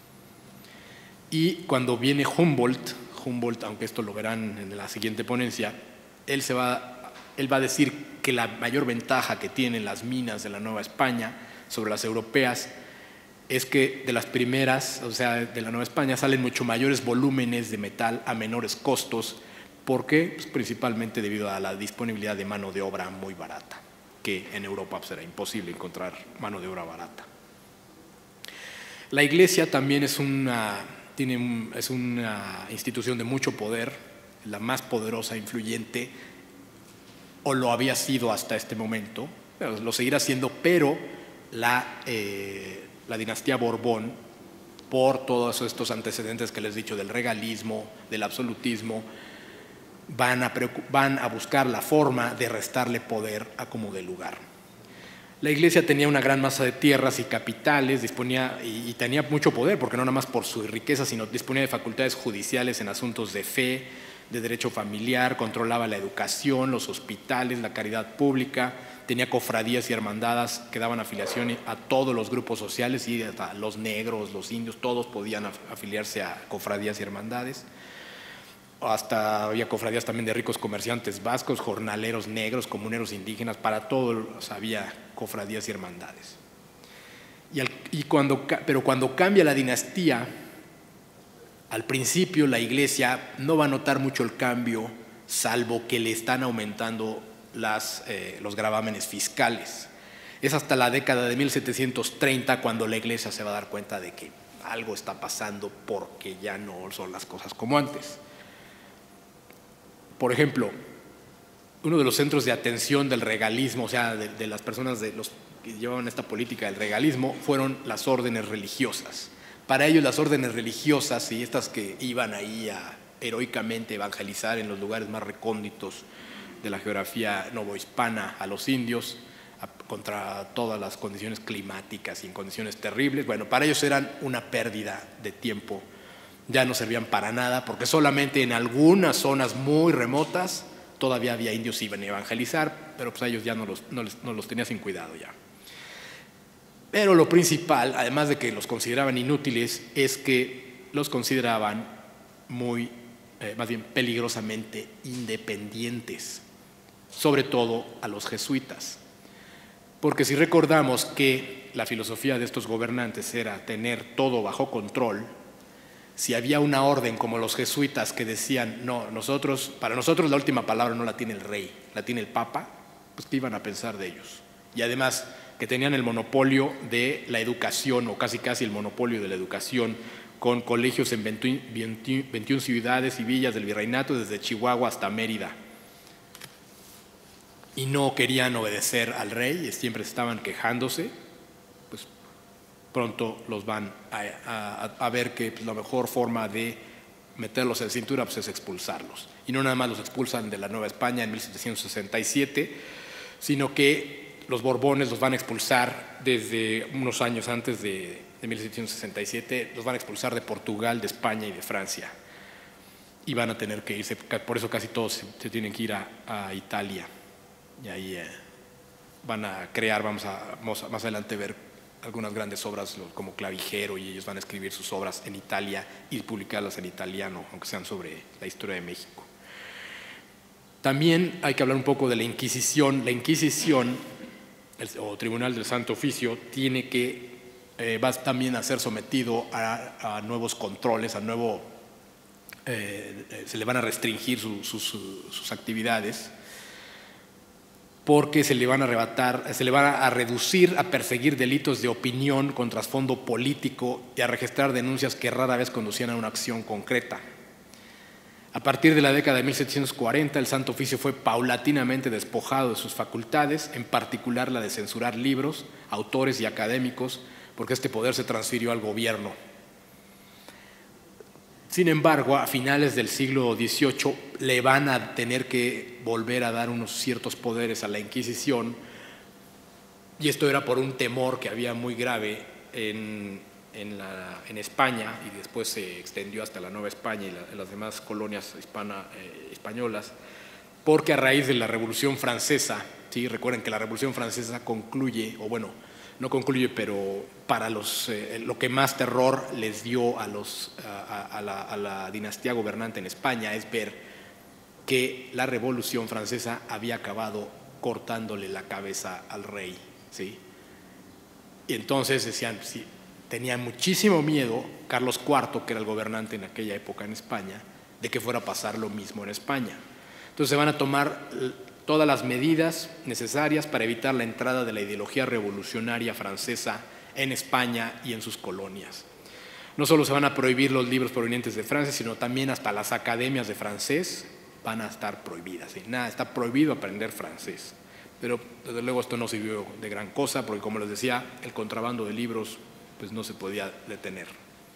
Y cuando viene Humboldt, aunque esto lo verán en la siguiente ponencia, él va a decir que la mayor ventaja que tienen las minas de la Nueva España sobre las europeas es que de las primeras, o sea, de la Nueva España, salen mucho mayores volúmenes de metal a menores costos. ¿Por qué? Pues principalmente debido a la disponibilidad de mano de obra muy barata, que en Europa pues, era imposible encontrar mano de obra barata. La Iglesia también es una institución de mucho poder, la más poderosa e influyente, o lo había sido hasta este momento, lo seguirá siendo, pero la dinastía Borbón, por todos estos antecedentes que les he dicho del regalismo, del absolutismo, van a buscar la forma de restarle poder a como de lugar. La Iglesia tenía una gran masa de tierras y capitales, disponía y tenía mucho poder, porque no nada más por su riqueza, sino disponía de facultades judiciales en asuntos de fe, de derecho familiar, controlaba la educación, los hospitales, la caridad pública, tenía cofradías y hermandades que daban afiliación a todos los grupos sociales, y hasta los negros, los indios, todos podían afiliarse a cofradías y hermandades. Hasta había cofradías también de ricos comerciantes vascos, jornaleros negros, comuneros indígenas, para todos había cofradías y hermandades. Pero cuando cambia la dinastía, al principio la Iglesia no va a notar mucho el cambio, salvo que le están aumentando los gravámenes fiscales. Es hasta la década de 1730 cuando la Iglesia se va a dar cuenta de que algo está pasando, porque ya no son las cosas como antes. Por ejemplo, uno de los centros de atención del regalismo, o sea, de las personas los que llevaban esta política del regalismo, fueron las órdenes religiosas. Para ellos las órdenes religiosas, y estas que iban ahí a heroicamente evangelizar en los lugares más recónditos de la geografía novohispana a los indios, contra todas las condiciones climáticas y en condiciones terribles, bueno, para ellos eran una pérdida de tiempo. Ya no servían para nada, porque solamente en algunas zonas muy remotas todavía había indios que iban a evangelizar, pero pues a ellos ya no los tenía sin cuidado ya. Pero lo principal, además de que los consideraban inútiles, es que los consideraban más bien peligrosamente independientes, sobre todo a los jesuitas. Porque si recordamos que la filosofía de estos gobernantes era tener todo bajo control, si había una orden como los jesuitas que decían, no, para nosotros la última palabra no la tiene el rey, la tiene el papa, pues ¿qué iban a pensar de ellos? Y además que tenían el monopolio de la educación, o casi el monopolio de la educación, con colegios en 21 ciudades y villas del virreinato, desde Chihuahua hasta Mérida. Y no querían obedecer al rey, siempre estaban quejándose, pues pronto los van a ver que pues, la mejor forma de meterlos en cintura pues, es expulsarlos. Y no nada más los expulsan de la Nueva España en 1767, sino que los Borbones los van a expulsar desde unos años antes de 1767, los van a expulsar de Portugal, de España y de Francia. Y van a tener que irse, por eso casi todos se tienen que ir a Italia. Y ahí van a crear, vamos a más adelante ver algunas grandes obras como Clavijero, y ellos van a escribir sus obras en Italia y publicarlas en italiano, aunque sean sobre la historia de México. También hay que hablar un poco de la Inquisición. La Inquisición, o Tribunal del Santo Oficio, tiene que va también a ser sometido a nuevos controles, se le van a restringir sus actividades, porque se le van a reducir a perseguir delitos de opinión con trasfondo político y a registrar denuncias que rara vez conducían a una acción concreta. A partir de la década de 1740, el Santo Oficio fue paulatinamente despojado de sus facultades, en particular la de censurar libros, autores y académicos, porque este poder se transfirió al gobierno. Sin embargo, a finales del siglo XVIII le van a tener que volver a dar unos ciertos poderes a la Inquisición, y esto era por un temor que había muy grave en España, y después se extendió hasta la Nueva España y las demás colonias españolas, porque a raíz de la Revolución Francesa, ¿sí? Recuerden que la Revolución Francesa concluye, o bueno, no concluye, pero para lo que más terror les dio a la dinastía gobernante en España es ver que la Revolución Francesa había acabado cortándole la cabeza al rey, ¿sí? Y entonces decían, sí, tenían muchísimo miedo Carlos IV, que era el gobernante en aquella época en España, de que fuera a pasar lo mismo en España. Entonces se van a tomar todas las medidas necesarias para evitar la entrada de la ideología revolucionaria francesa en España y en sus colonias. No solo se van a prohibir los libros provenientes de Francia, sino también hasta las academias de francés van a estar prohibidas. ¿Sí? Nada, está prohibido aprender francés. Pero desde luego esto no sirvió de gran cosa, porque como les decía, el contrabando de libros pues no se podía detener.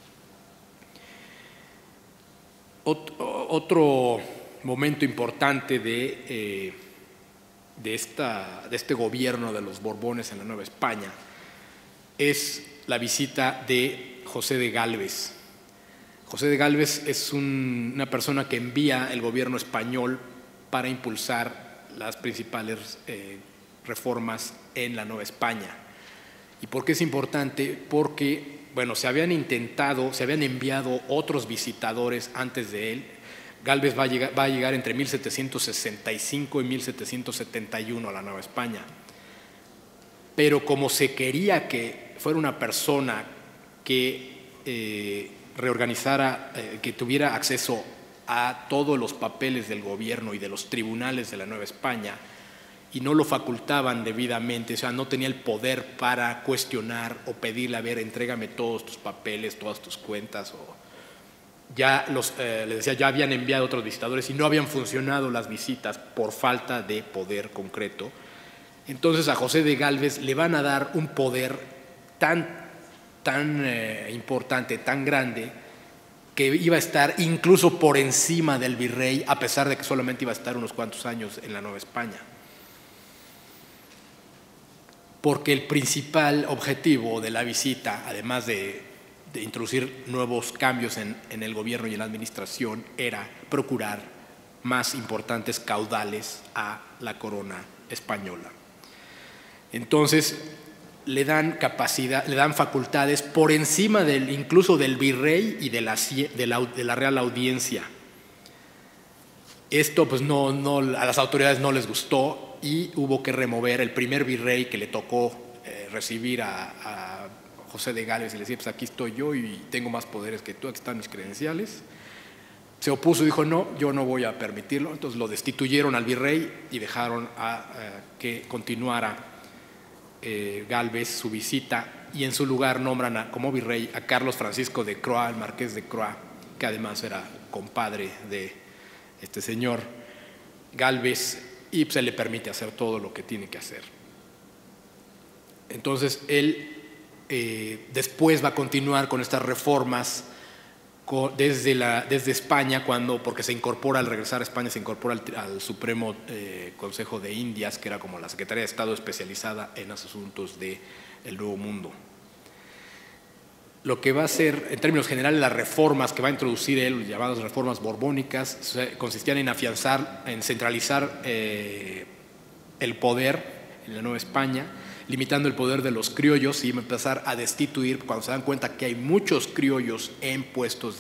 Otro momento importante de este gobierno de los Borbones en la Nueva España es la visita de José de Gálvez. José de Gálvez es una persona que envía el gobierno español para impulsar las principales reformas en la Nueva España. ¿Y por qué es importante? Porque, bueno, se habían enviado otros visitadores antes de él. Gálvez va a llegar entre 1765 y 1771 a la Nueva España. Pero como se quería que fuera una persona que reorganizara, que tuviera acceso a todos los papeles del gobierno y de los tribunales de la Nueva España, y no lo facultaban debidamente, o sea, no tenía el poder para cuestionar o pedirle, a ver, entrégame todos tus papeles, todas tus cuentas, o ya les decía, ya habían enviado otros visitadores y no habían funcionado las visitas por falta de poder concreto. Entonces a José de Gálvez le van a dar un poder tan importante, tan grande, que iba a estar incluso por encima del virrey, a pesar de que solamente iba a estar unos cuantos años en la Nueva España. Porque el principal objetivo de la visita, además de introducir nuevos cambios en el gobierno y en la administración, era procurar más importantes caudales a la corona española. Entonces le dan capacidad, le dan facultades por encima incluso del virrey y de la Real Audiencia. Esto pues a las autoridades no les gustó y hubo que remover el primer virrey que le tocó recibir a José de Gálvez y le decía, pues aquí estoy yo y tengo más poderes que tú, aquí están mis credenciales. Se opuso y dijo, no, yo no voy a permitirlo. Entonces lo destituyeron al virrey y dejaron que continuara Gálvez su visita, y en su lugar nombran como virrey a Carlos Francisco de Croix, el marqués de Croix, que además era compadre de este señor Gálvez, y se le permite hacer todo lo que tiene que hacer. Entonces él después va a continuar con estas reformas desde España, porque se incorpora, al regresar a España, se incorpora al Supremo Consejo de Indias, que era como la Secretaría de Estado especializada en los asuntos del Nuevo Mundo. Lo que va a hacer, en términos generales, las reformas que va a introducir él, llamadas reformas borbónicas, consistían en centralizar el poder en la Nueva España, limitando el poder de los criollos y empezar a destituir, cuando se dan cuenta que hay muchos criollos en puestos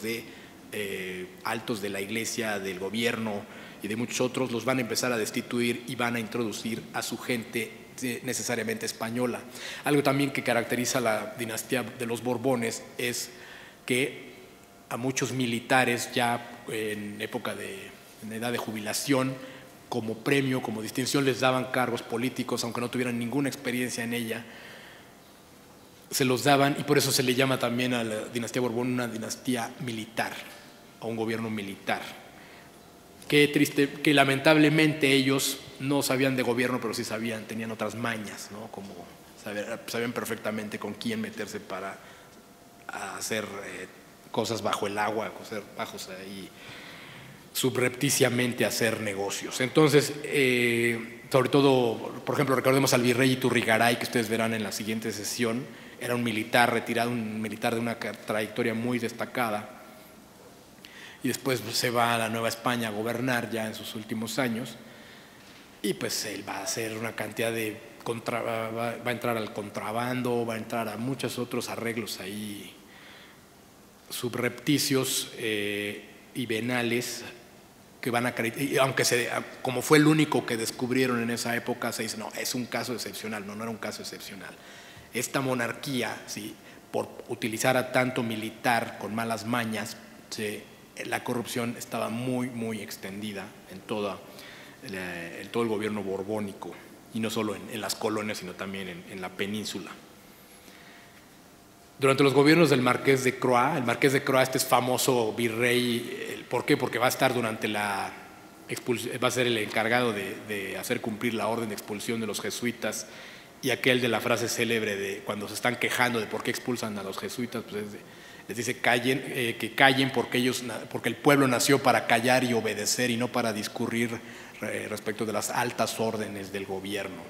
altos de la iglesia, del gobierno y de muchos otros, los van a empezar a destituir y van a introducir a su gente necesariamente española. Algo también que caracteriza la dinastía de los Borbones es que a muchos militares ya en edad de jubilación, como premio, como distinción, les daban cargos políticos, aunque no tuvieran ninguna experiencia en ella, se los daban, y por eso se le llama también a la dinastía Borbón una dinastía militar, o un gobierno militar. Qué triste, que lamentablemente ellos no sabían de gobierno, pero sí tenían otras mañas, ¿no? Como sabían perfectamente con quién meterse para hacer cosas bajo el agua, bajos ahí, subrepticiamente hacer negocios. Entonces, sobre todo, por ejemplo, recordemos al virrey Iturrigaray, que ustedes verán en la siguiente sesión. Era un militar retirado, un militar de una trayectoria muy destacada, y después se va a la Nueva España a gobernar ya en sus últimos años, y pues él va a hacer una cantidad va a entrar al contrabando, va a entrar a muchos otros arreglos ahí subrepticios y venales, que van a acreditar, aunque como fue el único que descubrieron en esa época, se dice, no, es un caso excepcional. No era un caso excepcional. Esta monarquía, ¿sí?, por utilizar a tanto militar con malas mañas, la corrupción estaba muy, muy extendida en todo el gobierno borbónico, y no solo en las colonias, sino también en la península. Durante los gobiernos del Marqués de Croix, el Marqués de Croix, este es famoso virrey, ¿por qué? Porque va a estar va a ser el encargado de hacer cumplir la orden de expulsión de los jesuitas, y aquel de la frase célebre de cuando se están quejando de por qué expulsan a los jesuitas, pues les dice que callen porque el pueblo nació para callar y obedecer y no para discurrir respecto de las altas órdenes del gobierno.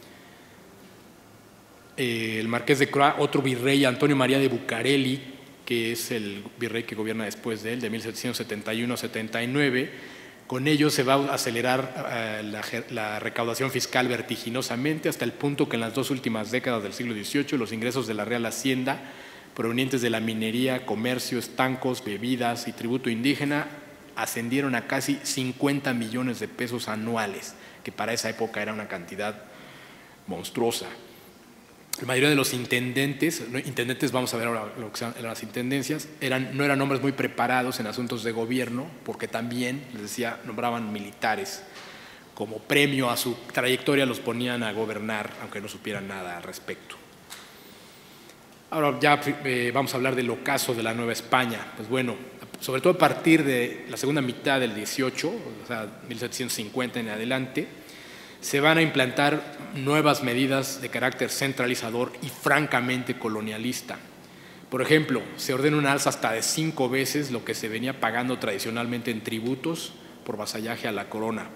El Marqués de Croix, otro virrey, Antonio María de Bucareli, que es el virrey que gobierna después de él, de 1771 a 79, con ello se va a acelerar la recaudación fiscal vertiginosamente, hasta el punto que en las 2 últimas décadas del siglo XVIII los ingresos de la Real Hacienda, provenientes de la minería, comercio, estancos, bebidas y tributo indígena, ascendieron a casi 50 millones de pesos anuales, que para esa época era una cantidad monstruosa. La mayoría de los intendentes, vamos a ver ahora lo que son las intendencias, no eran hombres muy preparados en asuntos de gobierno, porque también, les decía, nombraban militares. Como premio a su trayectoria los ponían a gobernar, aunque no supieran nada al respecto. Ahora ya vamos a hablar del ocaso de la Nueva España. Pues bueno, sobre todo a partir de la segunda mitad del 18, o sea, 1750 en adelante, se van a implantar nuevas medidas de carácter centralizador y francamente colonialista. Por ejemplo, se ordena una alza hasta de 5 veces lo que se venía pagando tradicionalmente en tributos por vasallaje a la corona.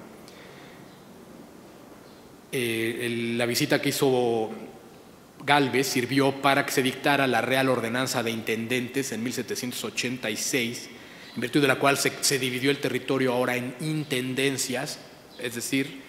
La visita que hizo Gálvez sirvió para que se dictara la Real Ordenanza de Intendentes en 1786, en virtud de la cual se dividió el territorio ahora en intendencias, es decir,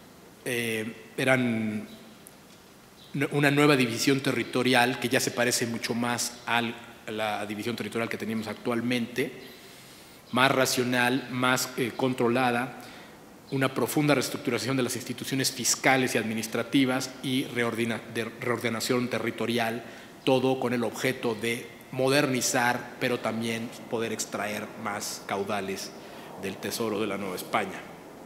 eran una nueva división territorial que ya se parece mucho más a la división territorial que teníamos actualmente, más racional, más controlada, una profunda reestructuración de las instituciones fiscales y administrativas y reordenación territorial, todo con el objeto de modernizar, pero también poder extraer más caudales del tesoro de la Nueva España.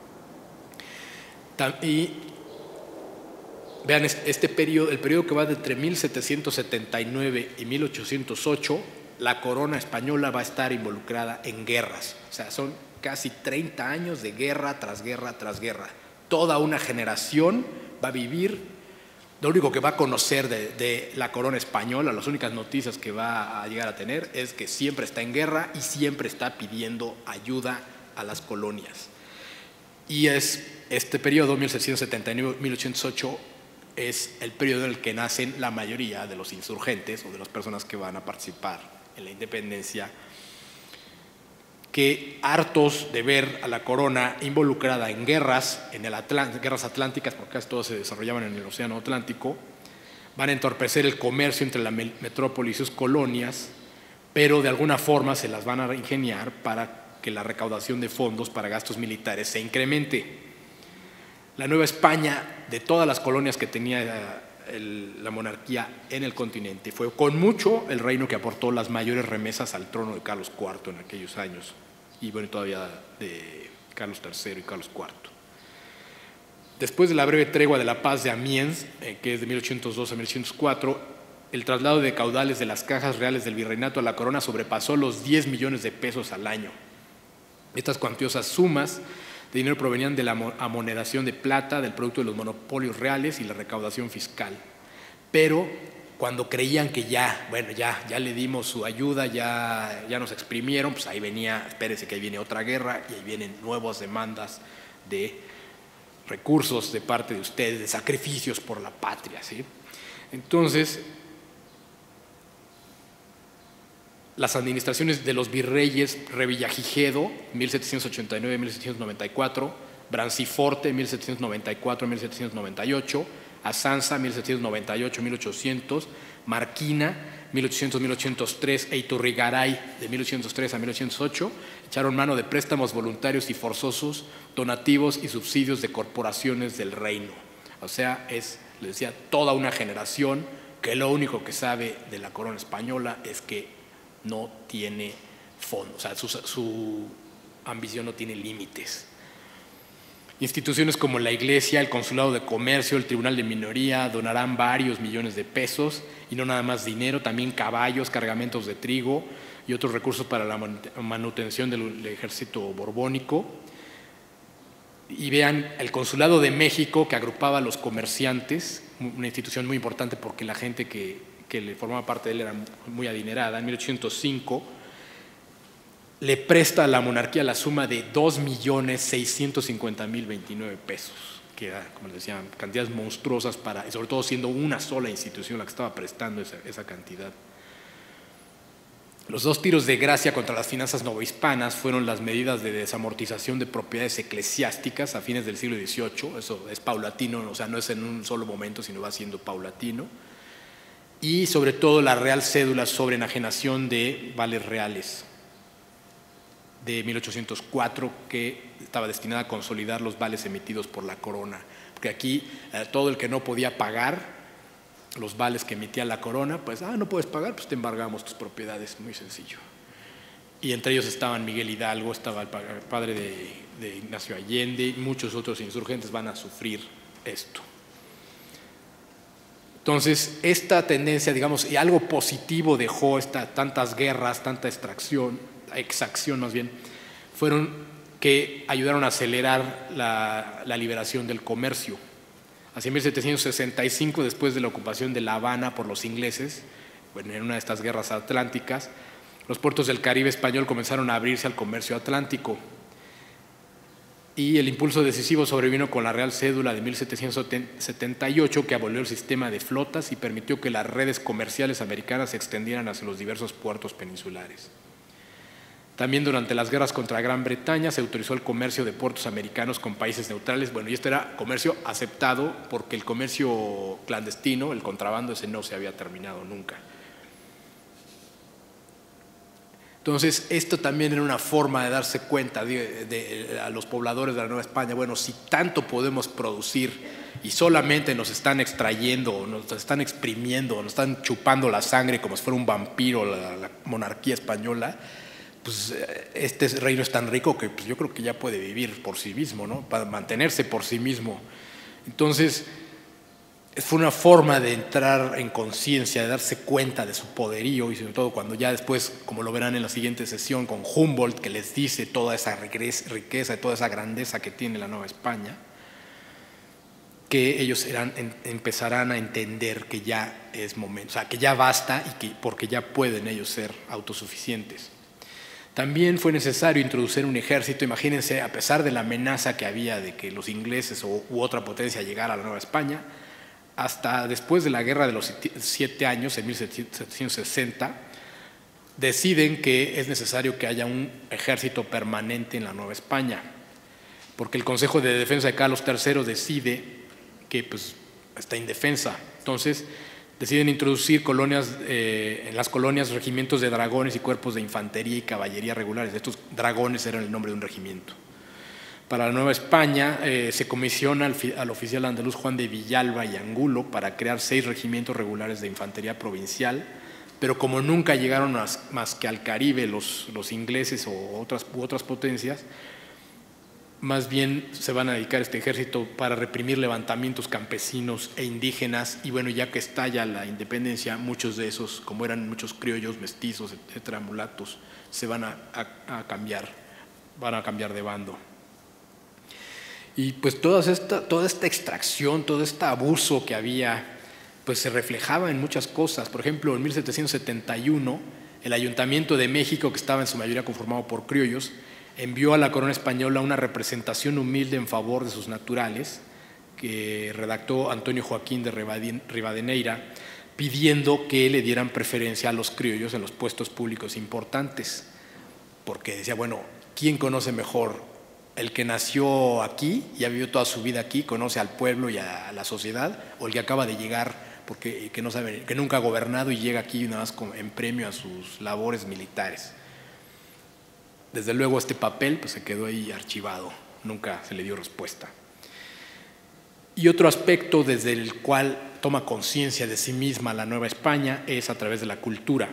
Y vean, este periodo, el periodo que va de entre 1779 y 1808, la corona española va a estar involucrada en guerras. O sea, son casi 30 años de guerra tras guerra tras guerra. Toda una generación va a vivir, lo único que va a conocer de la corona española, las únicas noticias que va a llegar a tener es que siempre está en guerra y siempre está pidiendo ayuda a las colonias. Y este periodo, 1779-1808, es el periodo en el que nacen la mayoría de los insurgentes o de las personas que van a participar en la independencia, que hartos de ver a la corona involucrada en guerras, guerras atlánticas, porque casi todas se desarrollaban en el Océano Atlántico, van a entorpecer el comercio entre la metrópoli y sus colonias, pero de alguna forma se las van a ingeniar para que la recaudación de fondos para gastos militares se incremente. La Nueva España, de todas las colonias que tenía la monarquía en el continente, fue con mucho el reino que aportó las mayores remesas al trono de Carlos IV en aquellos años, y bueno, todavía de Carlos III y Carlos IV. Después de la breve tregua de la paz de Amiens, que es de 1802 a 1804, el traslado de caudales de las cajas reales del virreinato a la corona sobrepasó los 10 millones de pesos al año. Estas cuantiosas sumas de dinero provenían de la amoneración de plata, del producto de los monopolios reales y la recaudación fiscal. Pero cuando creían que ya le dimos su ayuda, ya nos exprimieron, pues ahí venía, espérese que ahí viene otra guerra y ahí vienen nuevas demandas de recursos de parte de ustedes, de sacrificios por la patria, ¿sí? Entonces, las administraciones de los virreyes Revillagigedo, 1789-1794, Branciforte, 1794-1798, Azanza, 1798-1800, Marquina, 1800-1803 e Iturrigaray, de 1803 a 1808, echaron mano de préstamos voluntarios y forzosos, donativos y subsidios de corporaciones del reino. O sea, les decía, toda una generación que lo único que sabe de la corona española es que no tiene fondo, o sea, su ambición no tiene límites. Instituciones como la Iglesia, el Consulado de Comercio, el Tribunal de Minoría donarán varios millones de pesos, y no nada más dinero, también caballos, cargamentos de trigo y otros recursos para la manutención del ejército borbónico. Y vean, el Consulado de México, que agrupaba a los comerciantes, una institución muy importante porque la gente que le formaba parte de él era muy adinerada, en 1805 le presta a la monarquía la suma de 2.650.029 pesos, que era, como les decía, cantidades monstruosas y sobre todo siendo una sola institución la que estaba prestando esa cantidad. Los dos tiros de gracia contra las finanzas novohispanas fueron las medidas de desamortización de propiedades eclesiásticas a fines del siglo XVIII. Eso es paulatino, o sea, no es en un solo momento, sino va siendo paulatino. Y sobre todo la Real Cédula sobre enajenación de vales reales de 1804, que estaba destinada a consolidar los vales emitidos por la corona. Porque aquí todo el que no podía pagar los vales que emitía la corona, pues, no puedes pagar, pues te embargamos tus propiedades, muy sencillo. Y entre ellos estaban Miguel Hidalgo, estaba el padre de Ignacio Allende, y muchos otros insurgentes van a sufrir esto. Entonces, esta tendencia, digamos, y algo positivo dejó tantas guerras, tanta exacción más bien, fueron que ayudaron a acelerar la liberación del comercio. Hacia 1765, después de la ocupación de La Habana por los ingleses, en una de estas guerras atlánticas, los puertos del Caribe español comenzaron a abrirse al comercio atlántico. Y el impulso decisivo sobrevino con la Real Cédula de 1778, que abolió el sistema de flotas y permitió que las redes comerciales americanas se extendieran hacia los diversos puertos peninsulares. También durante las guerras contra Gran Bretaña se autorizó el comercio de puertos americanos con países neutrales. Bueno, y esto era comercio aceptado porque el comercio clandestino, el contrabando, ese no se había terminado nunca. Entonces, esto también era una forma de darse cuenta a los pobladores de la Nueva España, bueno, si tanto podemos producir y solamente nos están extrayendo, nos están exprimiendo, nos están chupando la sangre como si fuera un vampiro la monarquía española, pues este reino es tan rico que pues, yo creo que ya puede vivir por sí mismo, ¿no? Para mantenerse por sí mismo. Entonces, fue una forma de entrar en conciencia, de darse cuenta de su poderío, y sobre todo cuando ya después, como lo verán en la siguiente sesión, con Humboldt, que les dice toda esa riqueza y toda esa grandeza que tiene la Nueva España, que ellos empezarán a entender que ya es momento, o sea, que ya basta y porque ya pueden ellos ser autosuficientes. También fue necesario introducir un ejército. Imagínense, a pesar de la amenaza que había de que los ingleses u otra potencia llegara a la Nueva España, hasta después de la Guerra de los 7 años, en 1760, deciden que es necesario que haya un ejército permanente en la Nueva España, porque el Consejo de Defensa de Carlos III decide que pues, está indefensa. Entonces, deciden introducir en las colonias regimientos de dragones y cuerpos de infantería y caballería regulares. Estos dragones eran el nombre de un regimiento. Para la Nueva España se comisiona al oficial andaluz Juan de Villalba y Angulo para crear 6 regimientos regulares de infantería provincial, pero como nunca llegaron más que al Caribe los ingleses u otras potencias, más bien se van a dedicar este ejército para reprimir levantamientos campesinos e indígenas, y bueno, ya que estalla la independencia, muchos de esos, como eran muchos criollos, mestizos, etcétera, mulatos, se van a cambiar de bando. Y pues toda esta extracción, todo este abuso que había, pues se reflejaba en muchas cosas. Por ejemplo, en 1771, el Ayuntamiento de México, que estaba en su mayoría conformado por criollos, envió a la corona española una representación humilde en favor de sus naturales, que redactó Antonio Joaquín de Rivadeneira, pidiendo que le dieran preferencia a los criollos en los puestos públicos importantes, porque decía, bueno, ¿quién conoce mejor? El que nació aquí y ha vivido toda su vida aquí, conoce al pueblo y a la sociedad, o el que acaba de llegar que no sabe, que nunca ha gobernado y llega aquí nada más en premio a sus labores militares. Desde luego este papel pues, se quedó ahí archivado, nunca se le dio respuesta. Y otro aspecto desde el cual toma conciencia de sí misma la Nueva España es a través de la cultura.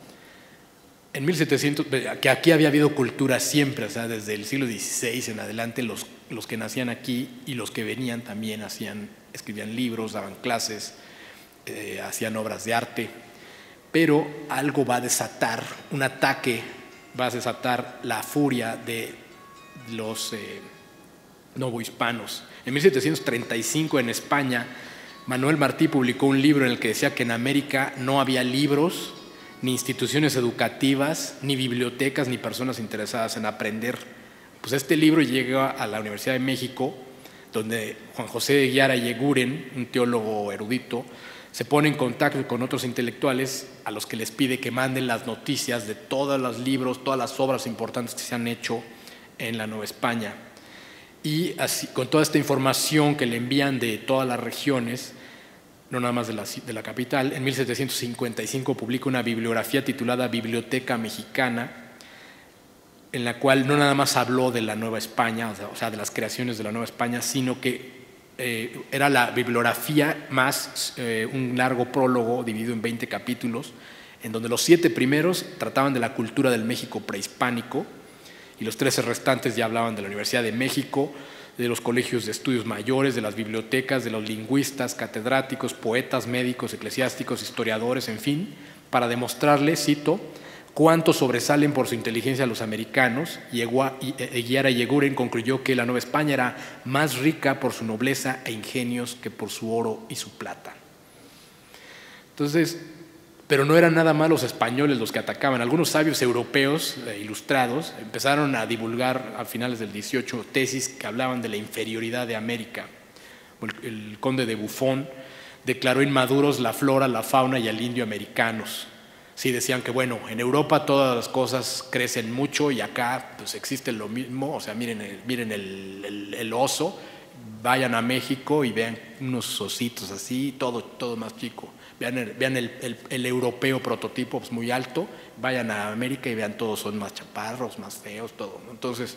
En 1700, que aquí había habido cultura siempre, o sea, desde el siglo XVI en adelante, los que nacían aquí y los que venían también escribían libros, daban clases, hacían obras de arte, pero algo va a desatar, un ataque va a desatar la furia de los novohispanos. En 1735 en España, Manuel Martí publicó un libro en el que decía que en América no había libros, ni instituciones educativas, ni bibliotecas, ni personas interesadas en aprender. Pues este libro llega a la Universidad de México, donde Juan José de Guiara y Eguren, un teólogo erudito, se pone en contacto con otros intelectuales a los que les pide que manden las noticias de todos los libros, todas las obras importantes que se han hecho en la Nueva España. Y así, con toda esta información que le envían de todas las regiones, no nada más de la capital, en 1755 publica una bibliografía titulada Biblioteca Mexicana, en la cual no nada más habló de la Nueva España, o sea, de las creaciones de la Nueva España, sino que era la bibliografía más un largo prólogo dividido en 20 capítulos, en donde los 7 primeros trataban de la cultura del México prehispánico y los 13 restantes ya hablaban de la Universidad de México, de los colegios de estudios mayores, de las bibliotecas, de los lingüistas, catedráticos, poetas, médicos, eclesiásticos, historiadores, en fin, para demostrarles, cito, cuánto sobresalen por su inteligencia los americanos. Guiara y Eguren concluyó que la Nueva España era más rica por su nobleza e ingenios que por su oro y su plata. Entonces, pero no eran nada más los españoles los que atacaban. Algunos sabios europeos ilustrados empezaron a divulgar a finales del 18 tesis que hablaban de la inferioridad de América. El conde de Buffon declaró inmaduros la flora, la fauna y el indio americanos. sí decían que, bueno, en Europa todas las cosas crecen mucho y acá pues existe lo mismo. O sea, miren el oso, vayan a México y vean unos ositos así, todo más chico. Vean el europeo prototipo, pues muy alto, vayan a América y vean todos son más chaparros, más feos, todo, ¿no? Entonces,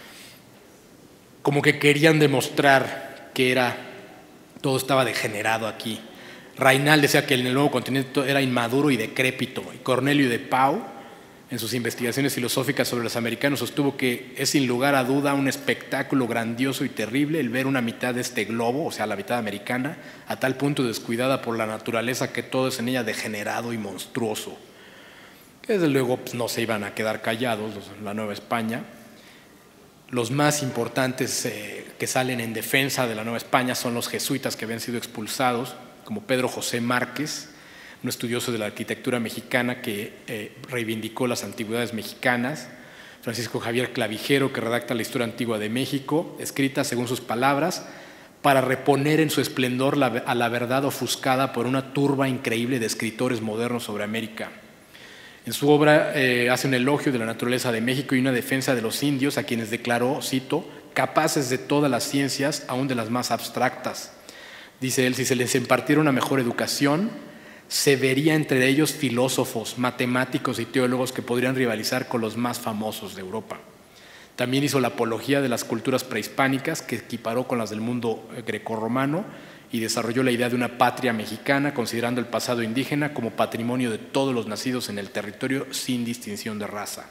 como que querían demostrar que todo estaba degenerado aquí. Raynal decía que en el nuevo continente era inmaduro y decrépito, y Cornelio de Pau, en sus investigaciones filosóficas sobre los americanos, sostuvo que es sin lugar a duda un espectáculo grandioso y terrible el ver una mitad de este globo, o sea, la mitad americana, a tal punto descuidada por la naturaleza que todo es en ella degenerado y monstruoso. Que desde luego pues, no se iban a quedar callados la Nueva España. Los más importantes que salen en defensa de la Nueva España son los jesuitas que habían sido expulsados, como Pedro José Márquez, un estudioso de la arquitectura mexicana que reivindicó las antigüedades mexicanas, Francisco Javier Clavijero, que redacta la historia antigua de México, escrita según sus palabras, para reponer en su esplendor a la verdad ofuscada por una turba increíble de escritores modernos sobre América. En su obra hace un elogio de la naturaleza de México y una defensa de los indios, a quienes declaró, cito, capaces de todas las ciencias, aún de las más abstractas. Dice él, si se les impartiera una mejor educación, se vería entre ellos filósofos, matemáticos y teólogos que podrían rivalizar con los más famosos de Europa. También hizo la apología de las culturas prehispánicas, que equiparó con las del mundo grecorromano, y desarrolló la idea de una patria mexicana, considerando el pasado indígena como patrimonio de todos los nacidos en el territorio sin distinción de raza.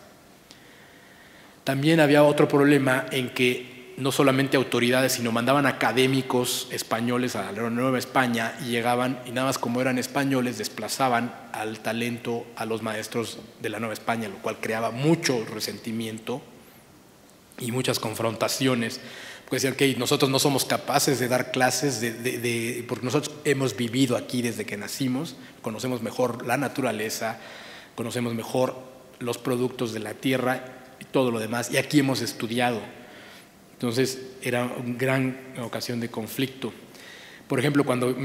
También había otro problema en que no solamente autoridades, sino mandaban académicos españoles a la Nueva España y llegaban, y nada más como eran españoles, desplazaban al talento a los maestros de la Nueva España, lo cual creaba mucho resentimiento y muchas confrontaciones. Porque decían que nosotros no somos capaces de dar clases, porque nosotros hemos vivido aquí desde que nacimos, conocemos mejor la naturaleza, conocemos mejor los productos de la tierra y todo lo demás, y aquí hemos estudiado. Entonces era una gran ocasión de conflicto. Por ejemplo, cuando,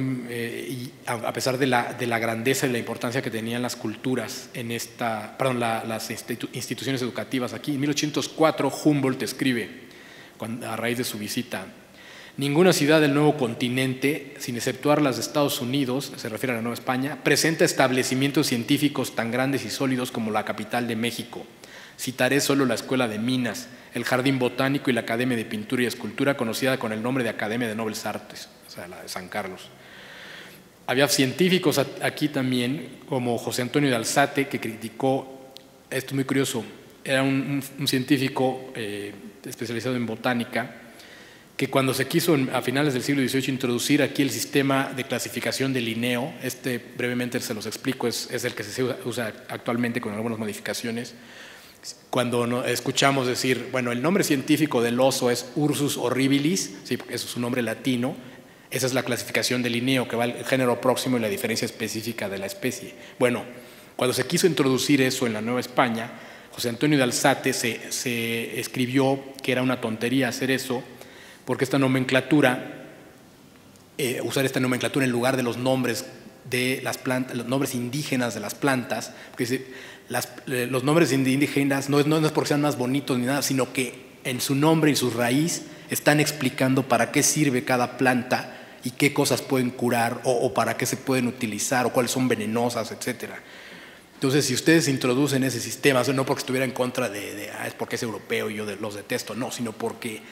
a pesar de la grandeza y la importancia que tenían las culturas en las instituciones educativas aquí, en 1804 Humboldt escribe, a raíz de su visita, ninguna ciudad del nuevo continente, sin exceptuar las de Estados Unidos, se refiere a la Nueva España, presenta establecimientos científicos tan grandes y sólidos como la capital de México. Citaré solo la Escuela de Minas, el Jardín Botánico y la Academia de Pintura y Escultura, conocida con el nombre de Academia de Nobles Artes, o sea, la de San Carlos. Había científicos aquí también, como José Antonio de Alzate, que criticó, esto es muy curioso, era un científico especializado en botánica, que cuando se quiso a finales del siglo XVIII introducir aquí el sistema de clasificación de Linneo, brevemente se los explico, es el que se usa actualmente con algunas modificaciones. Cuando escuchamos decir, bueno, el nombre científico del oso es Ursus horribilis, sí, porque eso es su nombre latino, esa es la clasificación de Linneo, que va al género próximo y la diferencia específica de la especie. Bueno, cuando se quiso introducir eso en la Nueva España, José Antonio de Alzate se escribió que era una tontería hacer eso, porque esta nomenclatura, usar esta nomenclatura en lugar de los nombres de las plantas, los nombres indígenas de las plantas, porque los nombres indígenas no es porque sean más bonitos ni nada, sino que en su nombre y su raíz están explicando para qué sirve cada planta y qué cosas pueden curar o para qué se pueden utilizar o cuáles son venenosas, etcétera. Entonces, si ustedes introducen ese sistema, no porque estuviera en contra es porque es europeo y yo los detesto, no, sino porque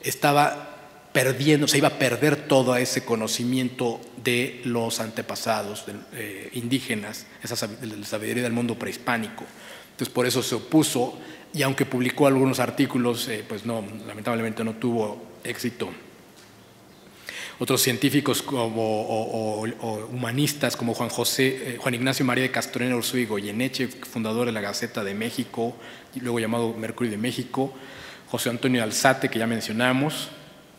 se iba a perder todo ese conocimiento de los antepasados indígenas, esa sabiduría del mundo prehispánico. Entonces, por eso se opuso, y aunque publicó algunos artículos, pues no, lamentablemente no tuvo éxito. Otros científicos o humanistas como Juan Ignacio María de Castorena Urzúa y Goyeneche, fundador de la Gaceta de México, y luego llamado Mercurio de México, José Antonio Alzate, que ya mencionamos,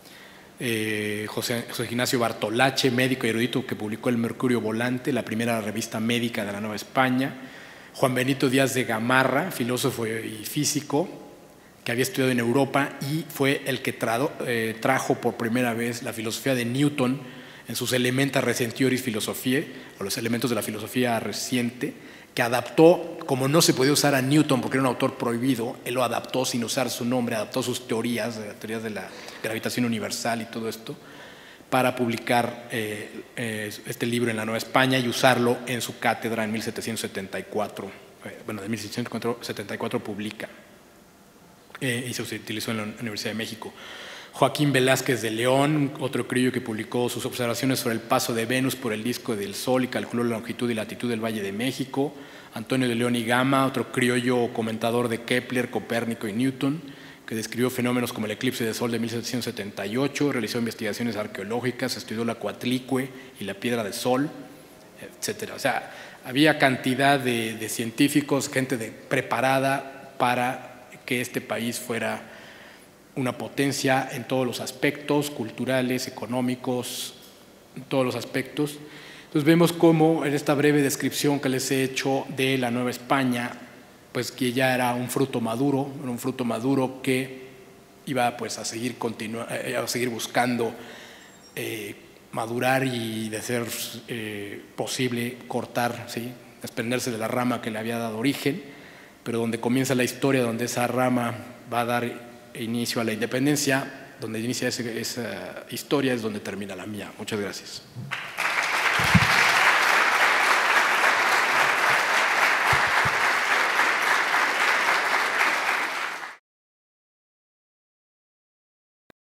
José Ignacio Bartolache, médico y erudito, que publicó el Mercurio Volante, la primera revista médica de la Nueva España, Juan Benito Díaz de Gamarra, filósofo y físico, que había estudiado en Europa y fue el que trajo por primera vez la filosofía de Newton en sus Elementa Recentioris Philosophiae, o los elementos de la filosofía reciente, que adaptó, como no se podía usar a Newton porque era un autor prohibido, él lo adaptó sin usar su nombre, adaptó sus teorías, las teorías de la gravitación universal y todo esto, para publicar este libro en la Nueva España y usarlo en su cátedra en 1774. Bueno, de 1774 publica y se utilizó en la Universidad de México. Joaquín Velázquez de León, otro criollo que publicó sus observaciones sobre el paso de Venus por el disco del Sol y calculó la longitud y latitud del Valle de México. Antonio de León y Gama, otro criollo comentador de Kepler, Copérnico y Newton, que describió fenómenos como el eclipse de Sol de 1778, realizó investigaciones arqueológicas, estudió la Coatlicue y la Piedra de Sol, etc. O sea, había cantidad de científicos, gente preparada para que este país fuera una potencia en todos los aspectos, culturales, económicos, en todos los aspectos. Entonces vemos cómo en esta breve descripción que les he hecho de la Nueva España, pues que ya era un fruto maduro que iba pues a seguir buscando madurar y de ser posible cortar, ¿sí?, desprenderse de la rama que le había dado origen, pero donde comienza la historia, donde esa rama va a dar inicio a la independencia, donde inicia esa historia es donde termina la mía. Muchas gracias.